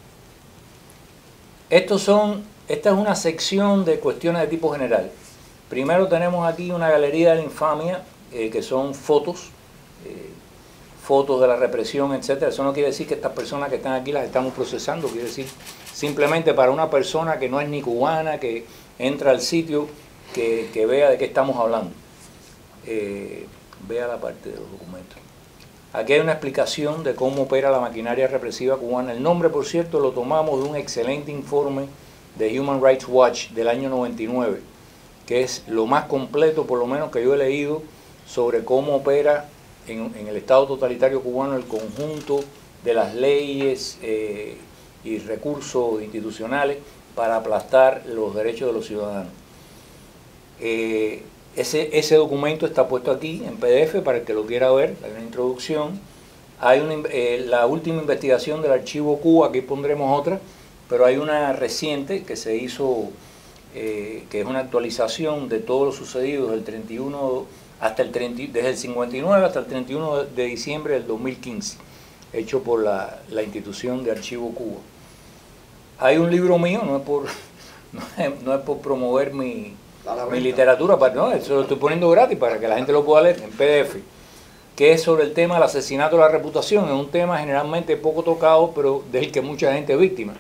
C: Estos son, esta es una sección de cuestiones de tipo general. Primero tenemos aquí una galería de la infamia, eh, que son fotos, eh, fotos de la represión, etcétera. Eso no quiere decir que estas personas que están aquí las estamos procesando, quiere decir simplemente para una persona que no es ni cubana, que entra al sitio, que, que vea de qué estamos hablando. Eh, vea la parte de los documentos. Aquí hay una explicación de cómo opera la maquinaria represiva cubana. El nombre, por cierto, lo tomamos de un excelente informe de Human Rights Watch del año noventa y nueve, que es lo más completo, por lo menos, que yo he leído sobre cómo opera en, en el Estado totalitario cubano el conjunto de las leyes eh, y recursos institucionales para aplastar los derechos de los ciudadanos. Eh, ese, ese documento está puesto aquí en P D F para el que lo quiera ver, hay una introducción. Hay una, eh, la última investigación del Archivo Cuba, aquí pondremos otra, pero hay una reciente que se hizo, eh, que es una actualización de todo lo sucedido desde el treinta y uno hasta el treinta, desde el cincuenta y nueve hasta el treinta y uno de diciembre del dos mil quince, hecho por la, la institución de Archivo Cuba. Hay un libro mío, no es por, no es, no es por promover mi, mi literatura, para, no, eso lo estoy poniendo gratis para que la gente lo pueda leer en P D F, que es sobre el tema del asesinato de la reputación. Es un tema generalmente poco tocado, pero del que mucha gente es víctima.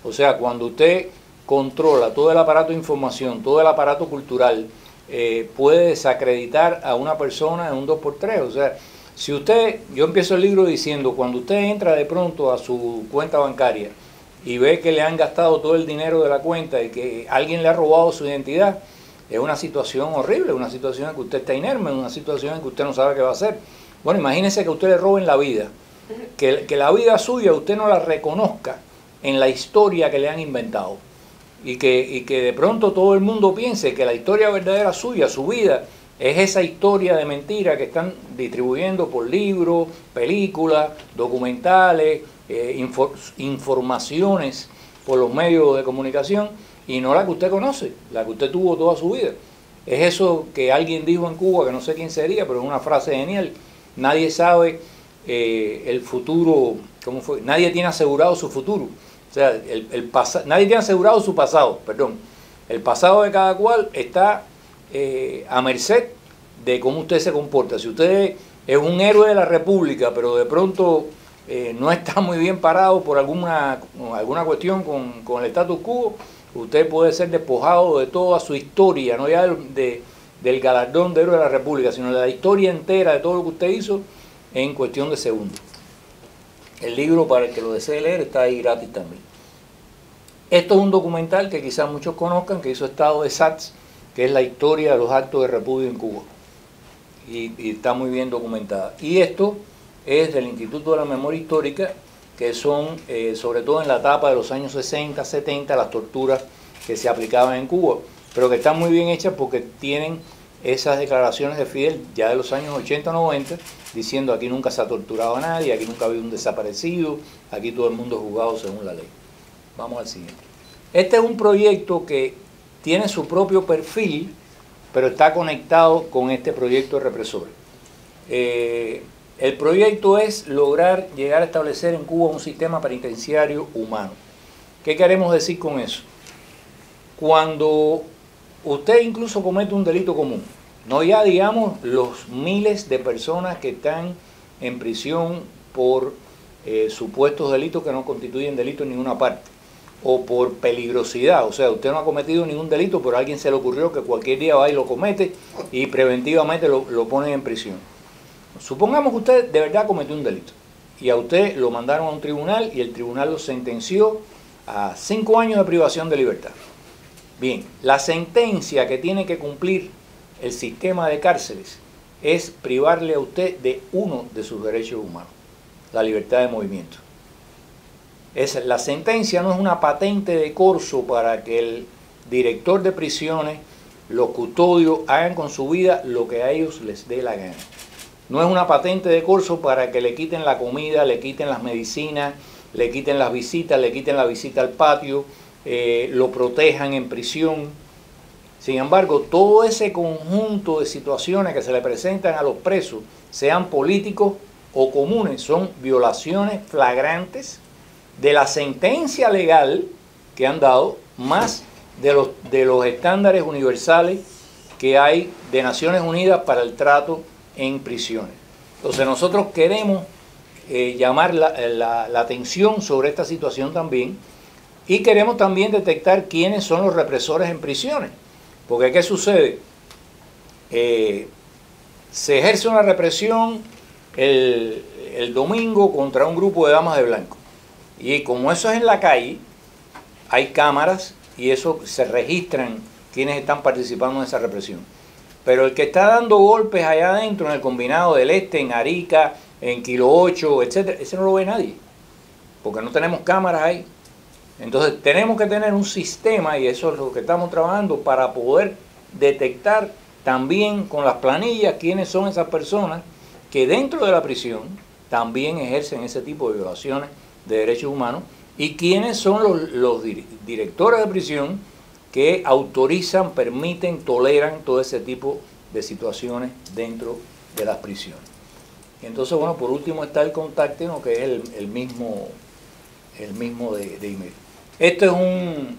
C: O sea, cuando usted controla todo el aparato de información, todo el aparato cultural, eh, puede desacreditar a una persona en un dos por tres. O sea, si usted, yo empiezo el libro diciendo, cuando usted entra de pronto a su cuenta bancaria y ve que le han gastado todo el dinero de la cuenta y que alguien le ha robado su identidad, es una situación horrible, una situación en que usted está inerme, una situación en que usted no sabe qué va a hacer. Bueno, imagínese que a usted le roben la vida, que, que la vida suya usted no la reconozca en la historia que le han inventado y que, y que de pronto todo el mundo piense que la historia verdadera suya, su vida, es esa historia de mentira que están distribuyendo por libros, películas, documentales, eh, infor, informaciones por los medios de comunicación, y no la que usted conoce, la que usted tuvo toda su vida. Es eso que alguien dijo en Cuba, que no sé quién sería, pero es una frase genial. Nadie sabe eh, el futuro, ¿cómo fue? Nadie tiene asegurado su futuro. O sea, el, el nadie tiene asegurado su pasado, perdón. El pasado de cada cual está eh, a merced de cómo usted se comporta. Si usted es un héroe de la República, pero de pronto eh, no está muy bien parado por alguna, alguna cuestión con, con el status quo, usted puede ser despojado de toda su historia, no ya de, de, del galardón de héroe de la República, sino de la historia entera de todo lo que usted hizo en cuestión de segundos. El libro, para el que lo desee leer, está ahí gratis también. Esto es un documental que quizás muchos conozcan, que hizo Estado de Sachs, que es la historia de los actos de repudio en Cuba. Y, y está muy bien documentada. Y esto es del Instituto de la Memoria Histórica, que son, eh, sobre todo en la etapa de los años sesenta, setenta, las torturas que se aplicaban en Cuba, pero que están muy bien hechas porque tienen esas declaraciones de Fidel ya de los años ochenta, noventa, diciendo aquí nunca se ha torturado a nadie, aquí nunca ha habido un desaparecido, aquí todo el mundo es juzgado según la ley. Vamos al siguiente. Este es un proyecto que tiene su propio perfil, pero está conectado con este proyecto de represores. Eh, el proyecto es lograr llegar a establecer en Cuba un sistema penitenciario humano. ¿Qué queremos decir con eso? Cuando usted incluso comete un delito común, no ya digamos los miles de personas que están en prisión por eh, supuestos delitos que no constituyen delito en ninguna parte, o por peligrosidad, o sea, usted no ha cometido ningún delito, pero a alguien se le ocurrió que cualquier día va y lo comete y preventivamente lo, lo ponen en prisión. Supongamos que usted de verdad cometió un delito y a usted lo mandaron a un tribunal y el tribunal lo sentenció a cinco años de privación de libertad. Bien, la sentencia que tiene que cumplir el sistema de cárceles es privarle a usted de uno de sus derechos humanos, la libertad de movimiento. Es, la sentencia no es una patente de corso para que el director de prisiones, los custodios, hagan con su vida lo que a ellos les dé la gana. No es una patente de corso para que le quiten la comida, le quiten las medicinas, le quiten las visitas, le quiten la visita al patio, eh, lo protejan en prisión. Sin embargo, todo ese conjunto de situaciones que se le presentan a los presos, sean políticos o comunes, son violaciones flagrantes de la sentencia legal que han dado, más de los, de los estándares universales que hay de Naciones Unidas para el trato en prisiones. Entonces nosotros queremos eh, llamar la, la, la atención sobre esta situación también, y queremos también detectar quiénes son los represores en prisiones. Porque ¿qué sucede? Eh, se ejerce una represión el, el domingo contra un grupo de damas de blanco. Y como eso es en la calle, hay cámaras y eso se registran quienes están participando en esa represión. Pero el que está dando golpes allá adentro, en el Combinado del Este, en Arica, en Kilo ocho, etcétera, ese no lo ve nadie, porque no tenemos cámaras ahí. Entonces tenemos que tener un sistema, y eso es lo que estamos trabajando, para poder detectar también con las planillas quiénes son esas personas que dentro de la prisión también ejercen ese tipo de violaciones de derechos humanos, y quiénes son los, los directores de prisión que autorizan, permiten, toleran todo ese tipo de situaciones dentro de las prisiones. Y entonces, bueno, por último está el Contáctenos, que es el, el mismo, el mismo de, de email. Este es un,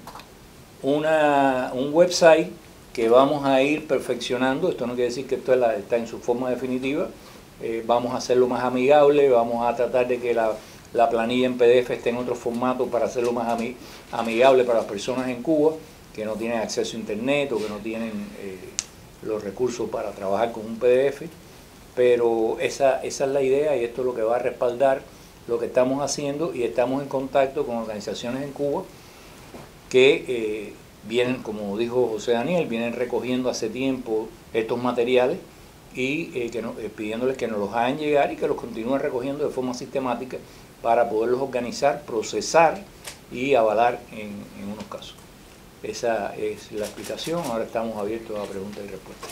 C: una, un website que vamos a ir perfeccionando. Esto no quiere decir que esto es la, está en su forma definitiva. Eh, vamos a hacerlo más amigable, vamos a tratar de que la, la planilla en P D F esté en otro formato para hacerlo más ami amigable para las personas en Cuba que no tienen acceso a internet o que no tienen eh, los recursos para trabajar con un P D F, pero esa, esa es la idea y esto es lo que va a respaldar lo que estamos haciendo, y estamos en contacto con organizaciones en Cuba que eh, vienen, como dijo José Daniel, vienen recogiendo hace tiempo estos materiales y eh, que no, eh, pidiéndoles que nos los hagan llegar y que los continúen recogiendo de forma sistemática para poderlos organizar, procesar y avalar en, en unos casos. Esa es la explicación. Ahora estamos abiertos a preguntas y respuestas.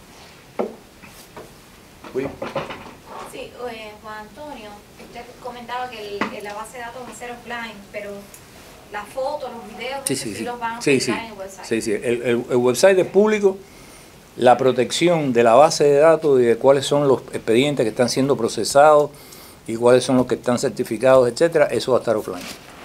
C: ¿Sí?
G: Sí, eh, Juan Antonio, usted comentaba que el, la base de datos va a ser offline, pero las fotos, los videos,
C: Sí,
G: sí,
C: sí, sí.
G: los van a
C: Sí,
G: publicar
C: sí.
G: en el website.
C: Sí, sí. El, el, el website es público. La protección de la base de datos y de cuáles son los expedientes que están siendo procesados y cuáles son los que están certificados, etcétera, eso va a estar offline.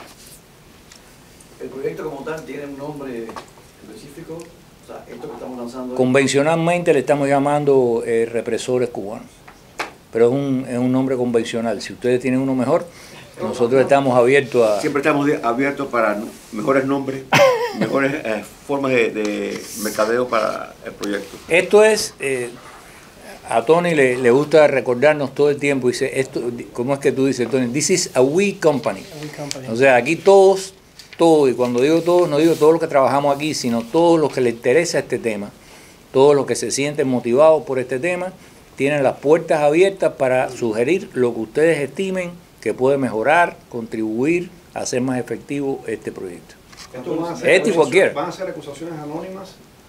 H: ¿El proyecto como tal tiene un nombre específico? O sea, esto que estamos lanzando...
C: Convencionalmente le estamos llamando eh, represores cubanos, pero es un, es un nombre convencional. Si ustedes tienen uno mejor, nosotros estamos abiertos a...
D: Siempre estamos abiertos para mejores nombres, mejores eh, formas de, de mercadeo para el proyecto.
C: Esto es, eh, a Tony le, le gusta recordarnos todo el tiempo, dice, esto, ¿cómo es que tú dices, Tony? This is a we company.
A: A we company.
C: O sea, aquí todos, todos, y cuando digo todos, no digo todos los que trabajamos aquí, sino todos los que les interesa este tema, todos los que se sienten motivados por este tema, tienen las puertas abiertas para sugerir lo que ustedes estimen que puede mejorar, contribuir a hacer más efectivo este proyecto.
I: Esto van a ser
C: Este y cualquiera.
I: ¿Van a ser acusaciones anónimas?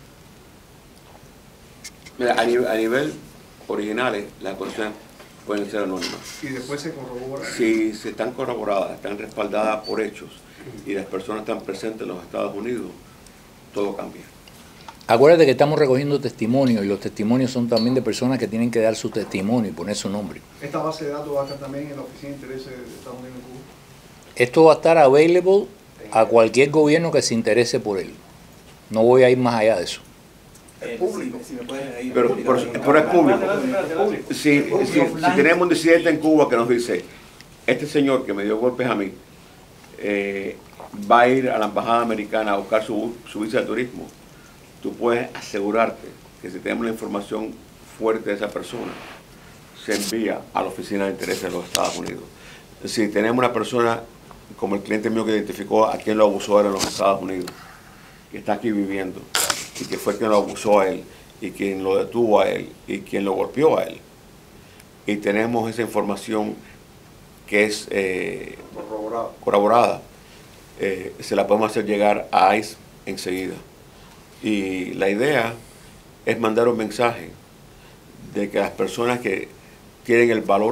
D: Mira, a nivel, a nivel originales, las acusaciones pueden ser anónimas.
I: Y después se corrobora.
D: Si se están corroboradas, están respaldadas por hechos y las personas están presentes en los Estados Unidos, todo cambia.
C: Acuérdate que estamos recogiendo testimonios y los testimonios son también de personas que tienen que dar su testimonio y poner su nombre.
I: ¿Esta base de datos va a estar también en la Oficina de Intereses de Estados Unidos en Cuba?
C: Esto va a estar available a cualquier gobierno que se interese por él. No voy a ir más allá de eso.
H: Es público. Si me pueden ahí-
D: Pero, pero, pero es público. Si, si, si tenemos un disidente en Cuba que nos dice, este señor que me dio golpes a mí, eh, va a ir a la embajada americana a buscar su, su visa de turismo, tú puedes asegurarte que si tenemos la información fuerte de esa persona, se envía a la Oficina de Intereses de los Estados Unidos. Si tenemos una persona como el cliente mío que identificó a quien lo abusó en los Estados Unidos, que está aquí viviendo, y que fue quien lo abusó a él, y quien lo detuvo a él, y quien lo golpeó a él, y tenemos esa información que es eh,
B: Corroborado.
D: corroborada, eh, se la podemos hacer llegar a ICE enseguida. Y la idea es mandar un mensaje de que las personas que tienen el valor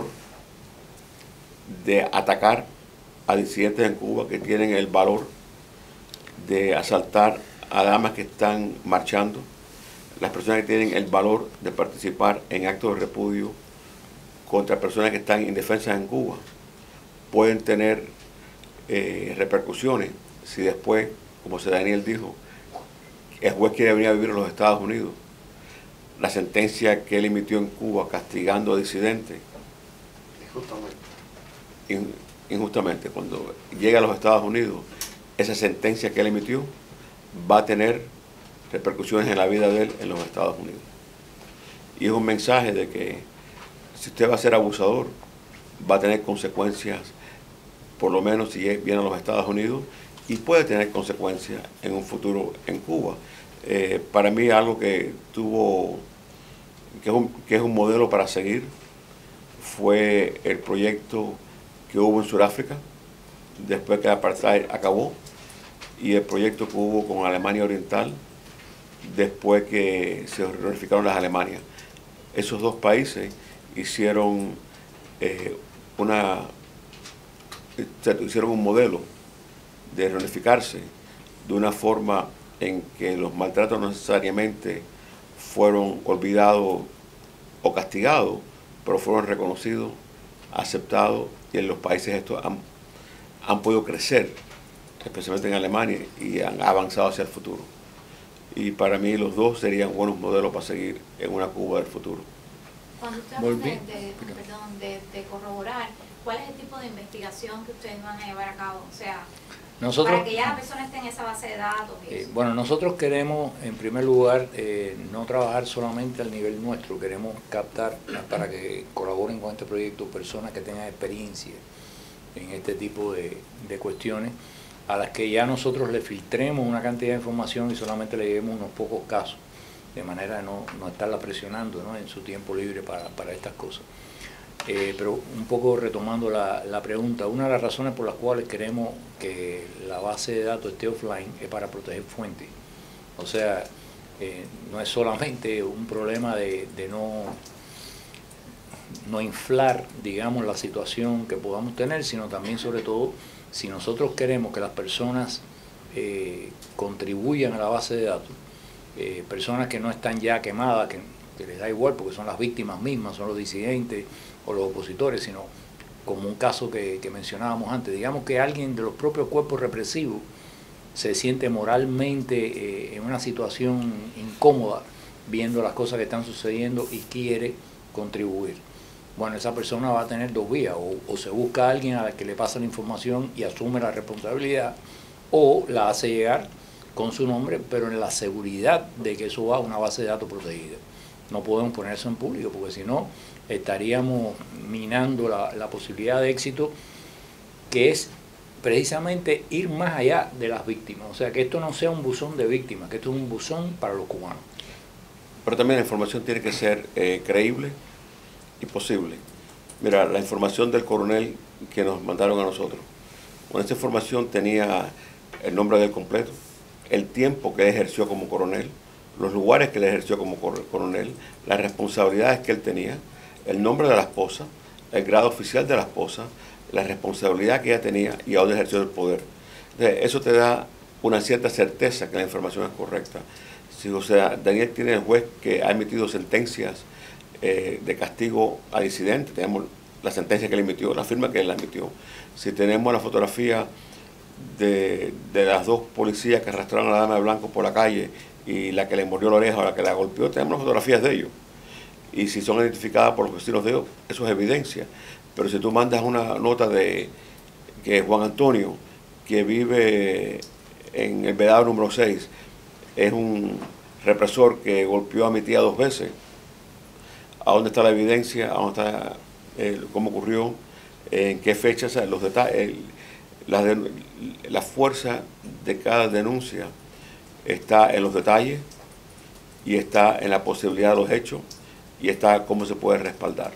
D: de atacar a disidentes en Cuba, que tienen el valor de asaltar a damas que están marchando, las personas que tienen el valor de participar en actos de repudio contra personas que están indefensas en Cuba, pueden tener eh, repercusiones si después, como se Daniel dijo, el juez quiere venir a vivir en los Estados Unidos. La sentencia que él emitió en Cuba castigando a disidentes,
B: Justamente.
D: in, injustamente, cuando llega a los Estados Unidos, esa sentencia que él emitió va a tener repercusiones en la vida de él en los Estados Unidos. Y es un mensaje de que si usted va a ser abusador, va a tener consecuencias, por lo menos si viene a los Estados Unidos, y puede tener consecuencias en un futuro en Cuba. Eh, para mí algo que tuvo, que es, un, que es un modelo para seguir, fue el proyecto que hubo en Sudáfrica, después que el apartheid acabó, y el proyecto que hubo con Alemania Oriental, después que se reunificaron las Alemanias. Esos dos países hicieron, eh, una, hicieron un modelo de reunificarse de una forma en que los maltratos no necesariamente fueron olvidados o castigados, pero fueron reconocidos, aceptados, y en los países estos han, han podido crecer, especialmente en Alemania, y han avanzado hacia el futuro. Y para mí los dos serían buenos modelos para seguir en una Cuba del futuro.
G: Cuando usted habla de, de, perdón, de, de corroborar, ¿cuál es el tipo de investigación que ustedes van a llevar a cabo? O sea,
C: nosotros,
G: para que ya la persona esté en esa base de datos. Y
C: eh, bueno, nosotros queremos, en primer lugar, eh, no trabajar solamente al nivel nuestro, queremos captar para que colaboren con este proyecto personas que tengan experiencia en este tipo de, de cuestiones, a las que ya nosotros le filtremos una cantidad de información y solamente le llevemos unos pocos casos, de manera de no, no estarla presionando, ¿no?, en su tiempo libre para, para estas cosas. Eh, pero un poco retomando la, la pregunta, una de las razones por las cuales queremos que la base de datos esté offline es para proteger fuentes. O sea, eh, no es solamente un problema de, de no, no inflar, digamos, la situación que podamos tener, sino también, sobre todo, si nosotros queremos que las personas eh, contribuyan a la base de datos, eh, personas que no están ya quemadas, que, que les da igual porque son las víctimas mismas, son los disidentes o los opositores, sino como un caso que, que mencionábamos antes, digamos que alguien de los propios cuerpos represivos se siente moralmente eh, en una situación incómoda viendo las cosas que están sucediendo y quiere contribuir. Bueno, esa persona va a tener dos vías, o, o se busca a alguien a la que le pasa la información y asume la responsabilidad, o la hace llegar con su nombre, pero en la seguridad de que eso va a una base de datos protegida. No podemos poner eso en público, porque si no, estaríamos minando la, la posibilidad de éxito, que es precisamente ir más allá de las víctimas. O sea, que esto no sea un buzón de víctimas, que esto es un buzón para los cubanos.
D: Pero también la información tiene que ser eh, creíble y posible. Mira, la información del coronel que nos mandaron a nosotros, con esta información tenía el nombre del completo, el tiempo que él ejerció como coronel, los lugares que él ejerció como coronel, las responsabilidades que él tenía, el nombre de la esposa, el grado oficial de la esposa, la responsabilidad que ella tenía y a dónde ejerció el poder. Entonces, eso te da una cierta certeza que la información es correcta. Si, o sea, Daniel tiene el juez que ha emitido sentencias eh, de castigo a disidentes, tenemos la sentencia que él emitió, la firma que él la emitió. Si tenemos la fotografía de, de las dos policías que arrastraron a la dama de blanco por la calle y la que le mordió la oreja o la que la golpeó, tenemos las fotografías de ellos. Y si son identificadas por los vecinos de ellos, eso es evidencia. Pero si tú mandas una nota de que Juan Antonio, que vive en el Vedado número seis, es un represor que golpeó a mi tía dos veces, ¿a dónde está la evidencia? ¿A dónde está eh, cómo ocurrió? ¿En qué fecha? O sea, los detalles, la, de, la fuerza de cada denuncia está en los detalles y está en la posibilidad de los hechos y está cómo se puede respaldar.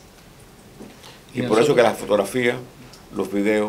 D: Y por eso que las fotografías, los videos,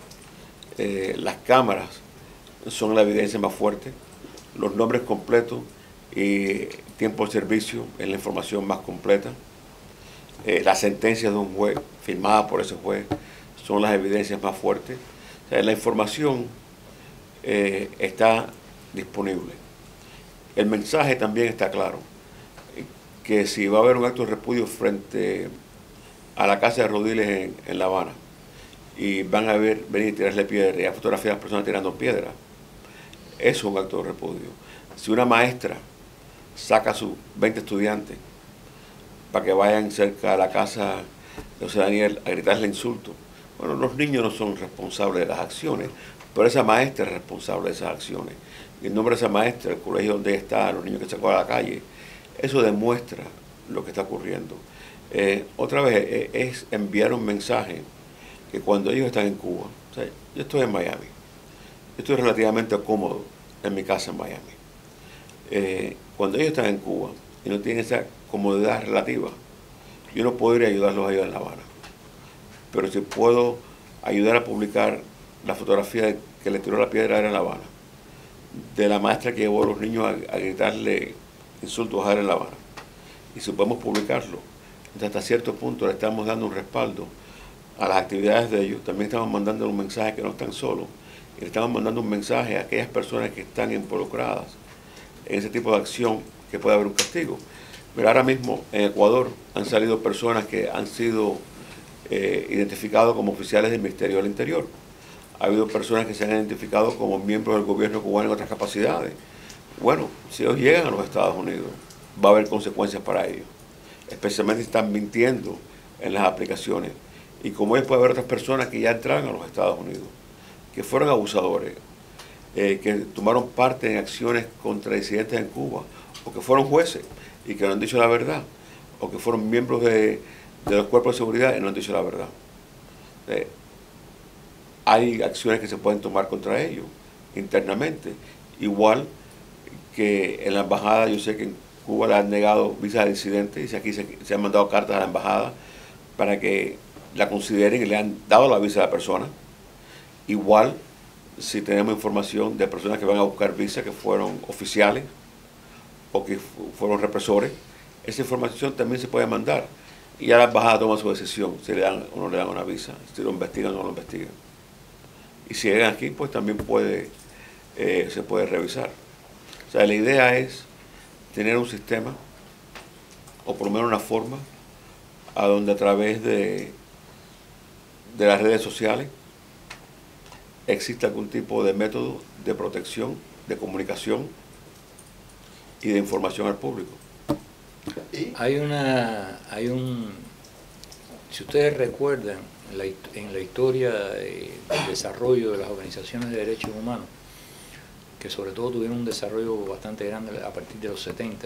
D: eh, las cámaras son la evidencia más fuerte, los nombres completos y tiempo de servicio es la información más completa, eh, las sentencias de un juez firmadas por ese juez son las evidencias más fuertes. O sea, la información eh, está disponible. El mensaje también está claro, que si va a haber un acto de repudio frente a la casa de Rodiles en, en La Habana y van a ver, venir y tirarle piedra y a fotografiar a las personas tirando piedra, eso es un acto de repudio. Si una maestra saca a sus veinte estudiantes para que vayan cerca a la casa de José Daniel a gritarle insultos, bueno, los niños no son responsables de las acciones, pero esa maestra es responsable de esas acciones. Y el nombre de esa maestra, el colegio donde está, los niños que sacó a la calle, eso demuestra lo que está ocurriendo. Eh, otra vez, eh, es enviar un mensaje que cuando ellos están en Cuba, o sea, yo estoy en Miami, yo estoy relativamente cómodo en mi casa en Miami. Eh, cuando ellos están en Cuba y no tienen esa comodidad relativa, yo no puedo ir a ayudarlos a ellos en La Habana. Pero si puedo ayudar a publicar la fotografía que le tiró la piedra en La Habana, de la maestra que llevó a los niños a, a gritarle insultos a él en La Habana, y si podemos publicarlo, entonces hasta cierto punto le estamos dando un respaldo a las actividades de ellos. También estamos mandando un mensaje que no están solos, y le estamos mandando un mensaje a aquellas personas que están involucradas en ese tipo de acción, que puede haber un castigo. Pero ahora mismo en Ecuador han salido personas que han sido eh, identificados como oficiales del Ministerio del Interior. Ha habido personas que se han identificado como miembros del gobierno cubano en otras capacidades. Bueno, si ellos llegan a los Estados Unidos, va a haber consecuencias para ellos. especialmente si están mintiendo en las aplicaciones. Y como es, puede haber otras personas que ya entraron a los Estados Unidos, que fueron abusadores, eh, que tomaron parte en acciones contra disidentes en Cuba, o que fueron jueces y que no han dicho la verdad, o que fueron miembros de, de los cuerpos de seguridad y no han dicho la verdad. Eh, hay acciones que se pueden tomar contra ellos internamente, igual que en la embajada. Yo sé que en Cuba le han negado visas de disidentes y aquí se, se han mandado cartas a la embajada para que la consideren y le han dado la visa a la persona. Igual, si tenemos información de personas que van a buscar visa que fueron oficiales o que fueron represores, esa información también se puede mandar y ya la embajada toma su decisión si le dan o no le dan una visa, si lo investigan o no lo investigan. Y si llegan aquí, pues también puede, eh, se puede revisar. O sea, la idea es tener un sistema, o por lo menos una forma, a donde a través de, de las redes sociales existe algún tipo de método de protección, de comunicación y de información al público.
C: Hay una, hay un, si ustedes recuerdan, la, en la historia de, del desarrollo de las organizaciones de derechos humanos, que sobre todo tuvieron un desarrollo bastante grande a partir de los setenta,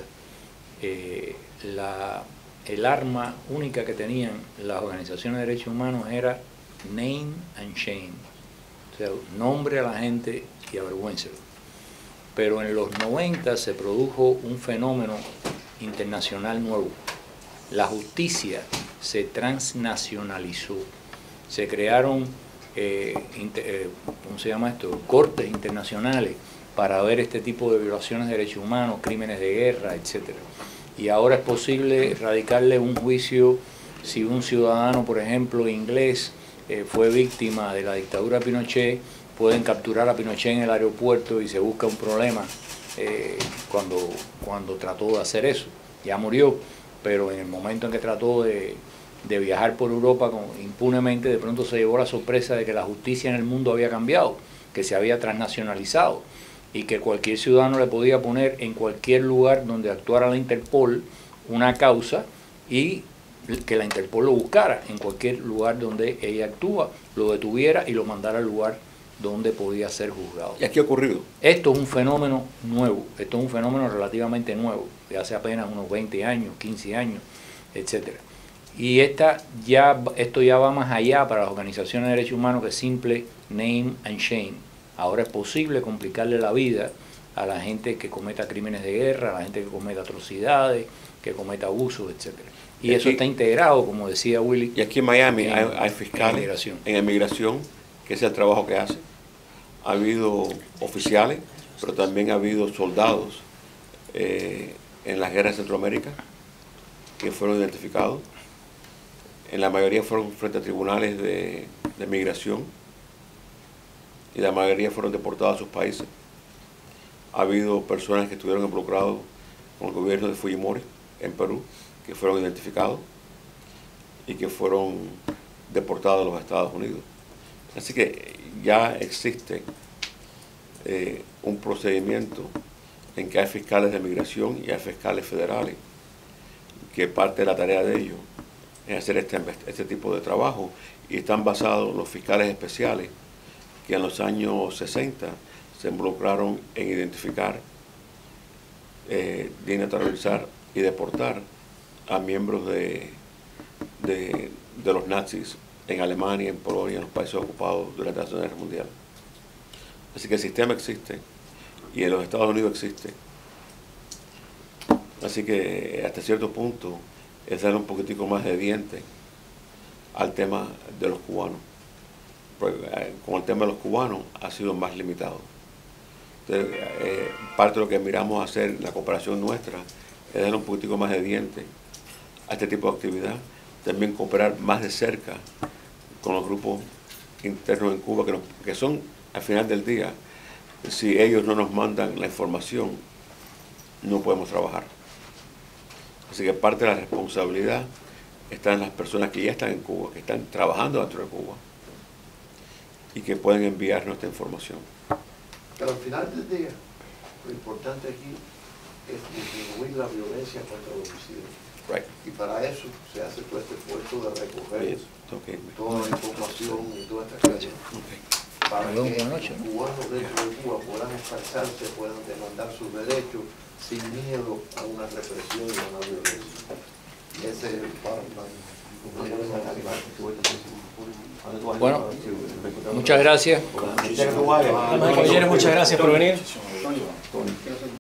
C: eh, la, el arma única que tenían las organizaciones de derechos humanos era name and shame, o sea, nombre a la gente y avergüéncelo. Pero en los noventa se produjo un fenómeno internacional nuevo. La justicia se transnacionalizó. Se crearon, eh, inter, eh, ¿cómo se llama esto?, cortes internacionales para ver este tipo de violaciones de derechos humanos, crímenes de guerra, etcétera. Y ahora es posible radicarle un juicio si un ciudadano, por ejemplo, inglés, eh, fue víctima de la dictadura de Pinochet. Pueden capturar a Pinochet en el aeropuerto y se busca un problema eh, cuando, cuando trató de hacer eso. Ya murió, pero en el momento en que trató de, de viajar por Europa con, impunemente, de pronto se llevó la sorpresa de que la justicia en el mundo había cambiado, que se había transnacionalizado y que cualquier ciudadano le podía poner en cualquier lugar donde actuara la Interpol una causa y que la Interpol lo buscara en cualquier lugar donde ella actúa, lo detuviera y lo mandara al lugar donde podía ser juzgado.
D: ¿Y aquí ha ocurrido?
C: Esto es un fenómeno nuevo, esto es un fenómeno relativamente nuevo, de hace apenas unos veinte años, quince años, etcétera. Y esta ya, esto ya va más allá para las organizaciones de derechos humanos que simple name and shame. Ahora es posible complicarle la vida a la gente que cometa crímenes de guerra, a la gente que cometa atrocidades, que cometa abusos, etcétera. Y, y eso aquí, está integrado, como decía Willy.
D: Y aquí en Miami en, hay, hay fiscales en inmigración. en inmigración, que es el trabajo que hacen. Ha habido oficiales, pero también ha habido soldados eh, en las guerras de Centroamérica que fueron identificados. En la mayoría fueron frente a tribunales de, de migración y la mayoría fueron deportados a sus países. Ha habido personas que estuvieron involucrados con el gobierno de Fujimori en Perú, que fueron identificados y que fueron deportados a los Estados Unidos. Así que ya existe eh, un procedimiento en que hay fiscales de migración y hay fiscales federales, que parte de la tarea de ellos es hacer este, este tipo de trabajo, y están basados los fiscales especiales que en los años sesenta se involucraron en identificar, eh, desnaturalizar y deportar a miembros de, de, de los nazis en Alemania, en Polonia, en los países ocupados durante la Segunda Guerra Mundial. Así que el sistema existe y en los Estados Unidos existe. Así que hasta cierto punto es darle un poquitico más de diente al tema de los cubanos. Porque, eh, con el tema de los cubanos ha sido más limitado. Entonces, eh, parte de lo que miramos hacer en la cooperación nuestra es darle un poquitico más de diente a este tipo de actividad. También cooperar más de cerca con los grupos internos en Cuba, que, nos, que son, al final del día, si ellos no nos mandan la información, no podemos trabajar. Así que parte de la responsabilidad está en las personas que ya están en Cuba, que están trabajando dentro de Cuba y que pueden enviar nuestra información.
B: Pero al final del día, lo importante aquí es disminuir la violencia contra los homicidios.
D: Right.
B: Y para eso se hace todo este esfuerzo de recoger
D: Okay.
B: toda la información y todas estas cosas. Para que los cubanos dentro de Cuba puedan expresarse, puedan demandar sus derechos sin miedo a una represión y a una violencia. Y ese es el
C: Bueno, muchas gracias.
A: Damas y caballeros, muchas gracias por venir.